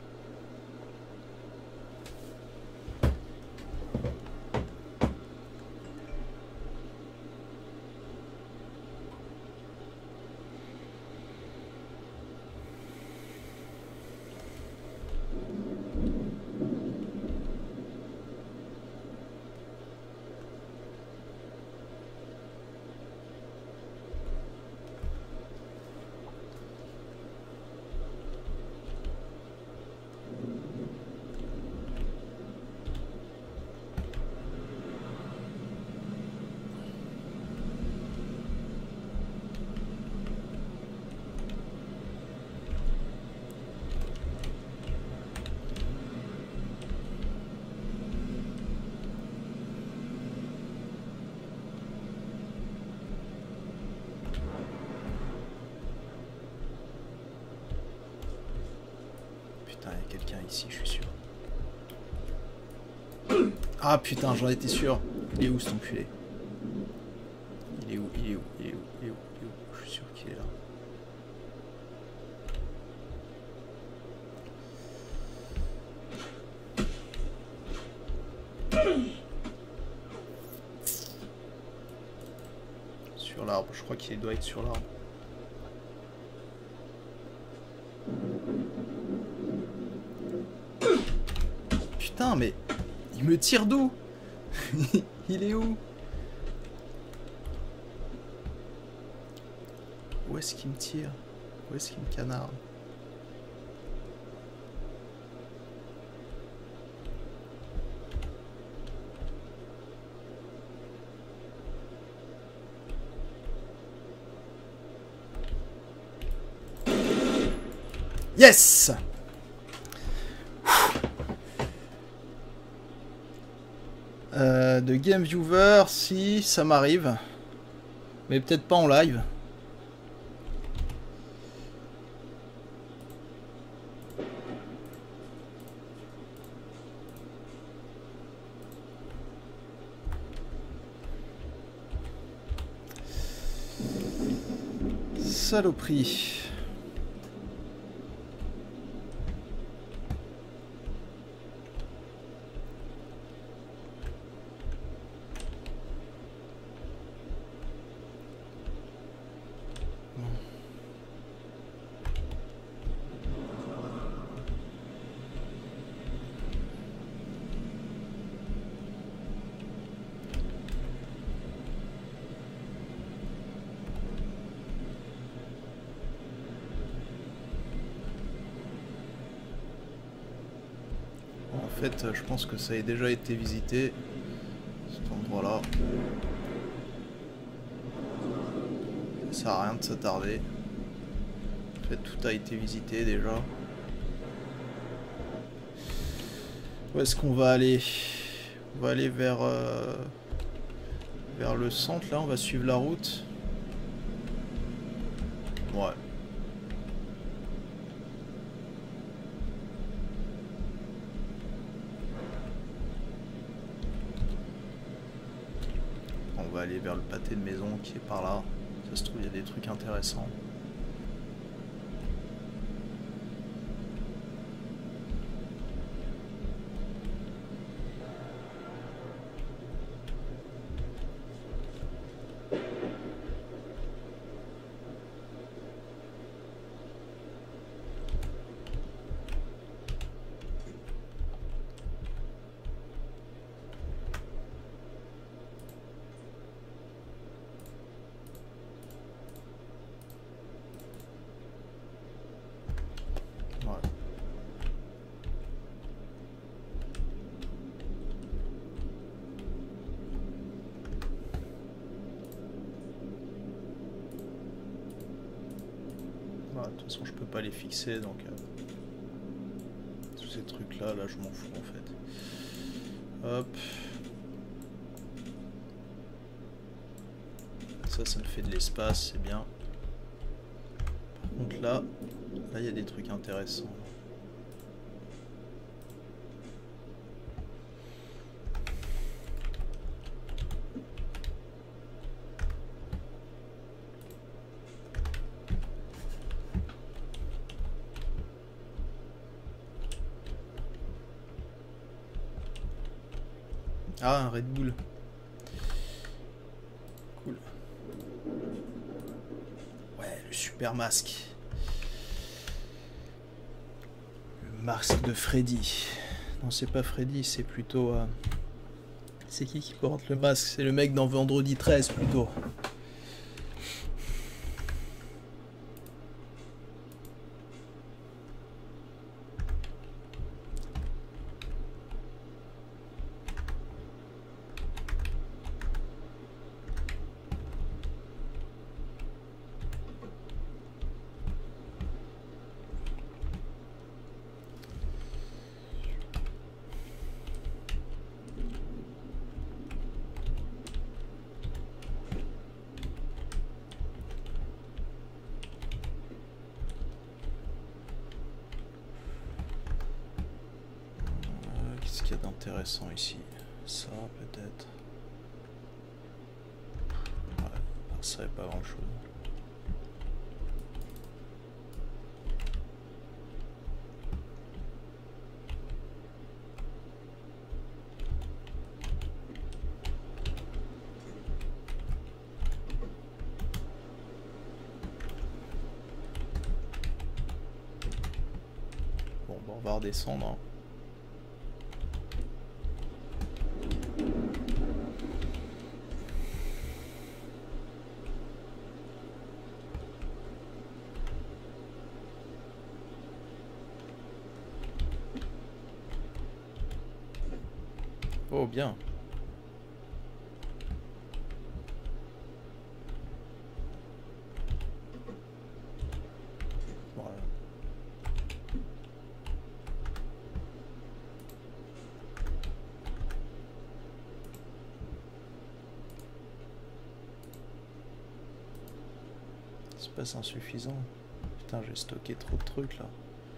Putain, il y a quelqu'un ici, je suis sûr. Ah putain, j'en étais sûr. Il est où cet enculé? Il est où? Il est où? Il est où? Il est où? Il est où? Je suis sûr qu'il est là. Sur l'arbre, je crois qu'il doit être sur l'arbre. Putain, mais il me tire d'où? Il est où? Où est-ce qu'il me tire? Où est-ce qu'il me canarde? Yes! De Game Viewer, si ça m'arrive. Mais peut-être pas en live. Saloperie. En fait, je pense que ça a déjà été visité, cet endroit-là. Ça sert à rien de s'attarder. En fait, tout a été visité déjà. Où est-ce qu'on va aller? On va aller vers le centre, là, on va suivre la route. Ouais. On va aller vers le pâté de maison qui est par là. Ça se trouve, il y a des trucs intéressants. Voilà, de toute façon je peux pas les fixer donc tous ces trucs là je m'en fous en fait. Hop. Ça me fait de l'espace, c'est bien. Par contre là il y a des trucs intéressants. Ah, un Red Bull. Cool. Ouais, le super masque. Le masque de Freddy. Non, c'est pas Freddy, c'est plutôt... C'est qui porte le masque? C'est le mec dans Vendredi 13 plutôt. Qu'est-ce qu'il y a d'intéressant ici? Ça peut-être. Ouais, ça n'est pas grand-chose. Bon, on va redescendre. Hein. Oh bien. Voilà. C'est pas insuffisant. Putain, j'ai stocké trop de trucs là.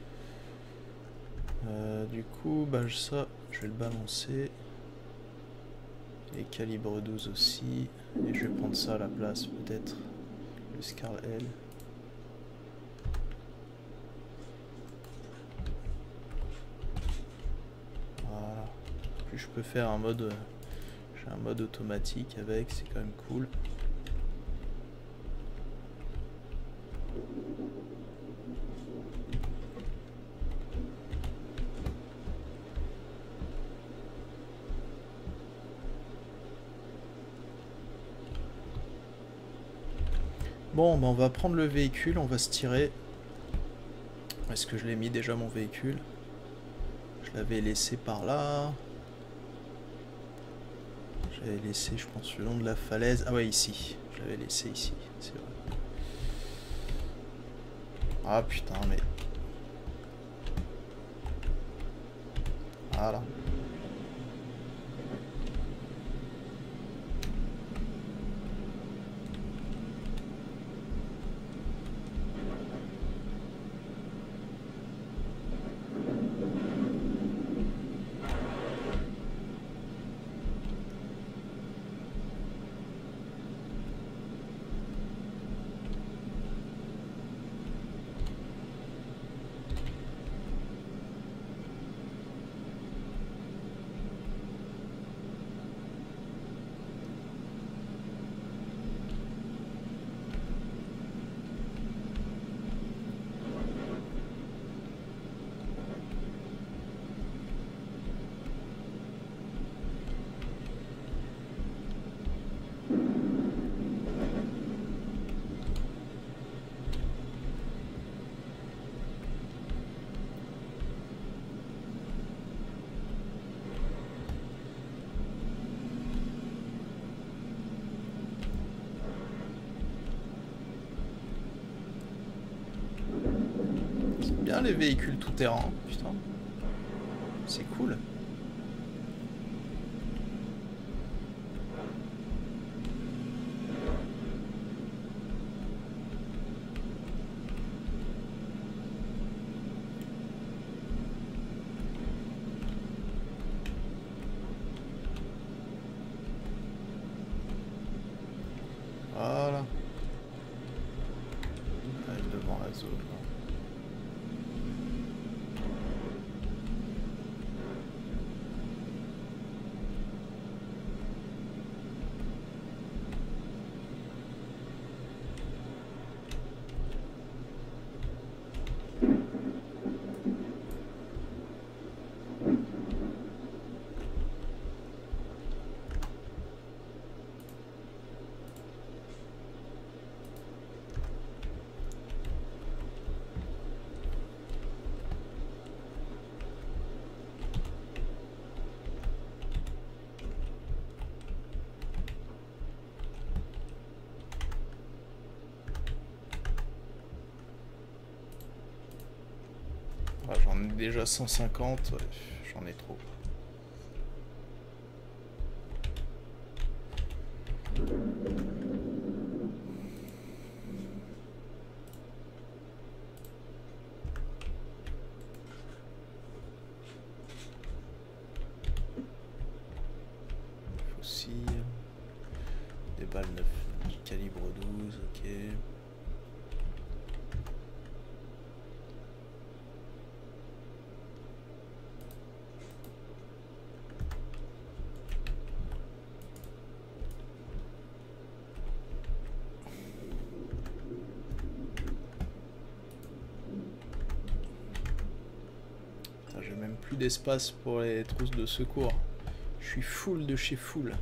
Du coup, bah ça, je vais le balancer. Et calibre 12 aussi. Et je vais prendre ça à la place, peut-être. Le Scarl L. Voilà. Puis je peux faire un mode... J'ai un mode automatique avec, c'est quand même cool. Bon, ben on va prendre le véhicule, on va se tirer. Est-ce que je l'ai mis déjà mon véhicule? Je l'avais laissé par là. J'avais laissé, je pense, le long de la falaise. Ah ouais, ici. Je l'avais laissé ici, c'est vrai. Ah putain, mais... Voilà. bien les véhicules tout-terrain, putain. C'est cool. Voilà. Allez, devant la zone. Là. Ah, j'en ai déjà 150, ouais, j'en ai trop. Fossile, des balles 9, calibre 12, ok. J'ai même plus d'espace pour les trousses de secours. Je suis full de chez full.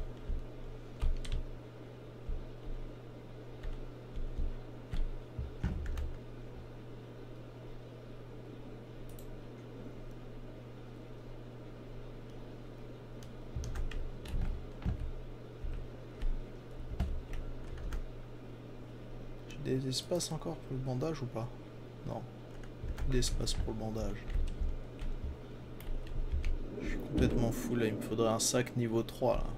J'ai des espaces encore pour le bandage ou pas? Non. Plus d'espace pour le bandage. Je suis complètement full là, il me faudrait un sac niveau 3 là.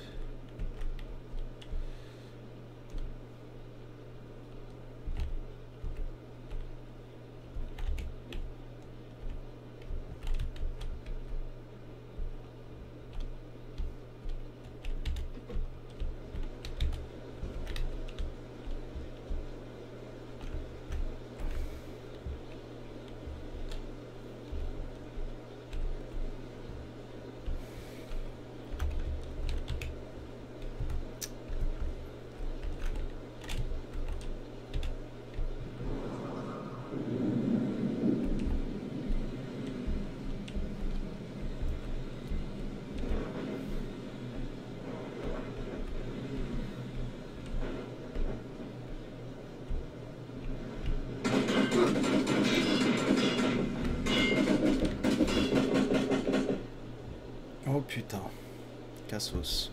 Oh putain, Cassos.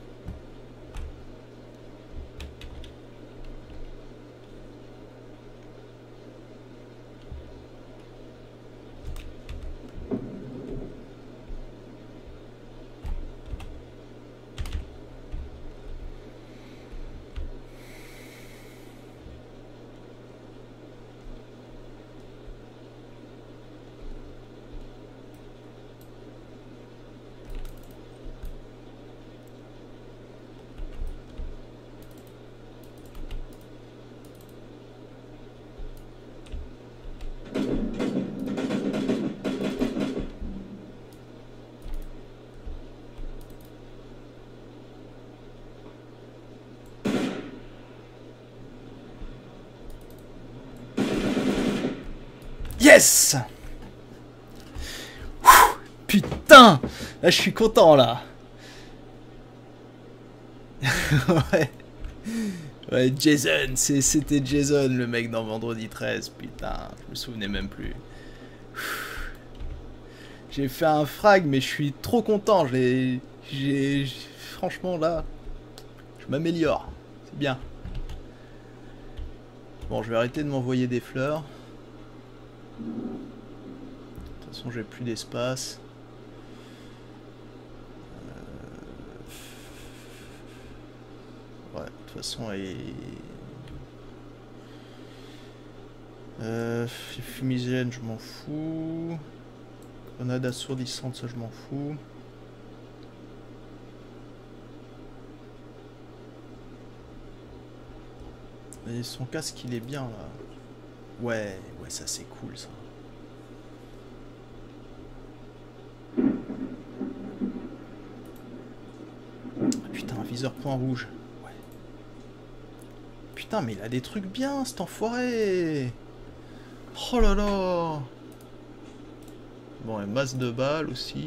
Yes! Ouh, putain! Là, je suis content, là. Ouais. Ouais, Jason. C'était Jason, le mec dans Vendredi 13. Putain, je me souvenais même plus. J'ai fait un frag, mais je suis trop content. Franchement, là, je m'améliore. C'est bien. Bon, je vais arrêter de m'envoyer des fleurs. toute façon, j'ai plus d'espace. Ouais, de toute façon, les fumigènes, je m'en fous. Grenade assourdissante, ça je m'en fous. Et son casque, il est bien là. Ouais, ça c'est cool ça. Putain, un viseur point rouge. Ouais. Putain, mais il a des trucs bien, cet enfoiré. Oh là là. Bon, et masse de balles aussi.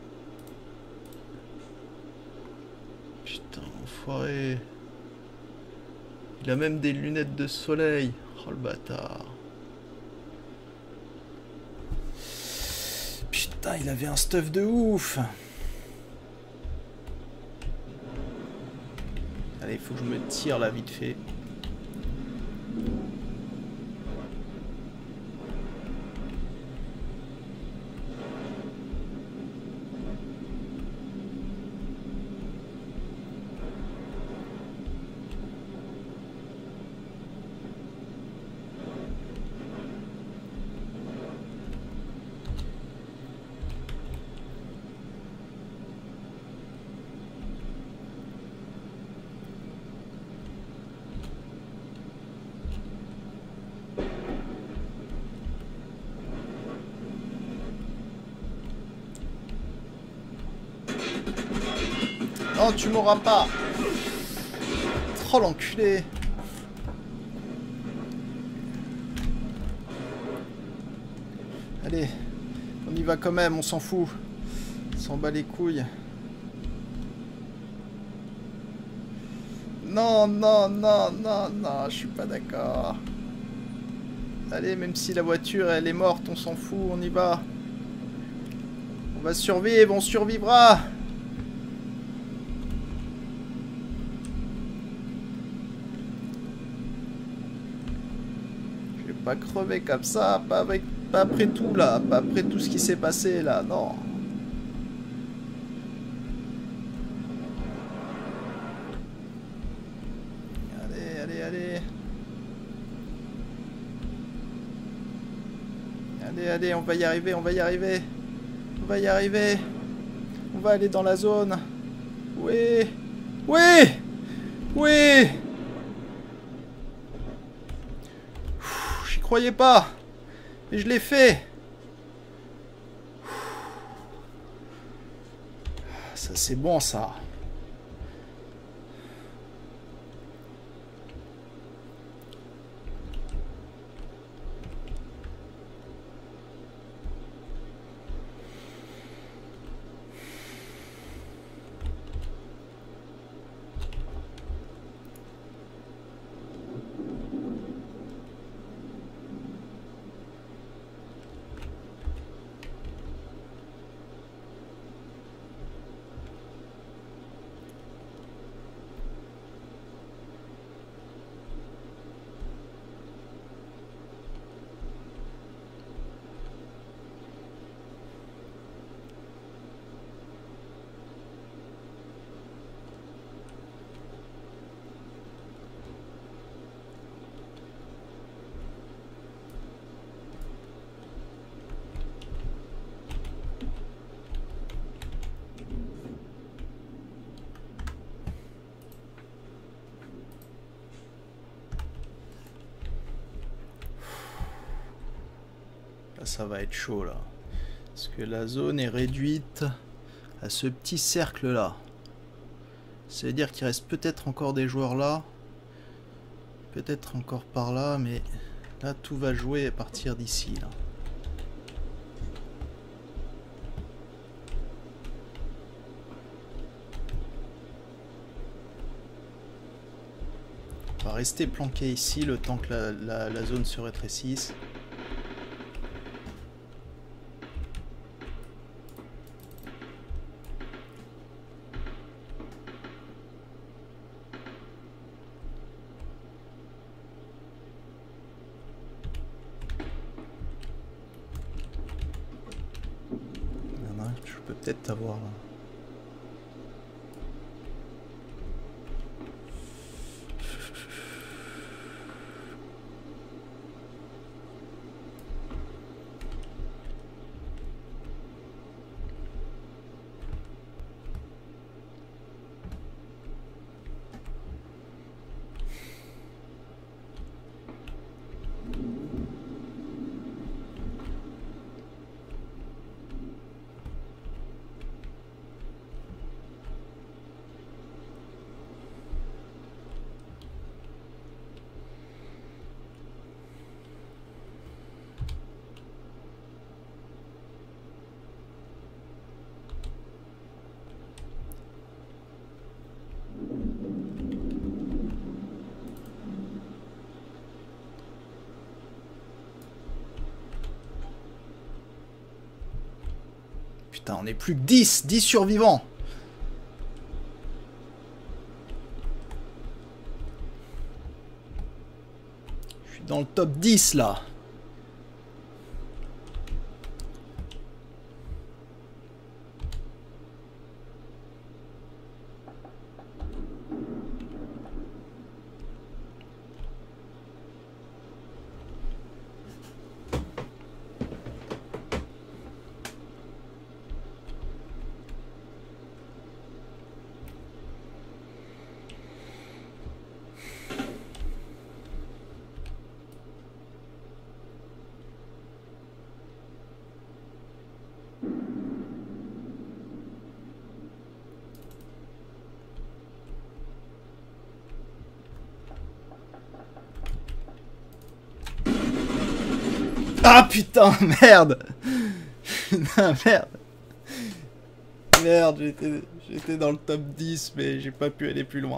Putain, enfoiré. Il a même des lunettes de soleil. Oh le bâtard. Putain, il avait un stuff de ouf. Allez, il faut que je me tire là vite fait. Non, tu m'auras pas. Oh l'enculé. Allez, on y va quand même, on s'en fout. On s'en bat les couilles. Non, non, non, non, non, je suis pas d'accord. Allez, même si la voiture elle est morte, on s'en fout, on y va. On va survivre, on survivra. Je vais pas crever comme ça, pas après tout là, pas après tout ce qui s'est passé là, non. Allez, allez, allez. Allez, allez, on va y arriver, on va y arriver. On va y arriver. On va aller dans la zone. Oui. Oui. Oui. J'y croyais pas. Mais je l'ai fait. Ça, c'est bon, ça. Ça va être chaud là. Parce que la zone est réduite à ce petit cercle là. Ça veut dire qu'il reste peut-être encore des joueurs là. Peut-être encore par là, mais là tout va jouer à partir d'ici là. On va rester planqué ici le temps que la zone se rétrécisse. peux peut-être avoir... Putain, on est plus que 10 survivants. Je suis dans le top 10 là. Ah putain, merde. Putain, merde. Merde, j'étais dans le top 10, mais j'ai pas pu aller plus loin.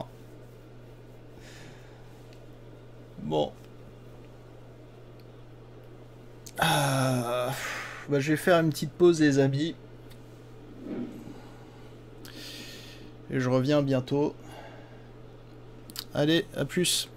Bon. Bah, je vais faire une petite pause, les amis. Et je reviens bientôt. Allez, à plus.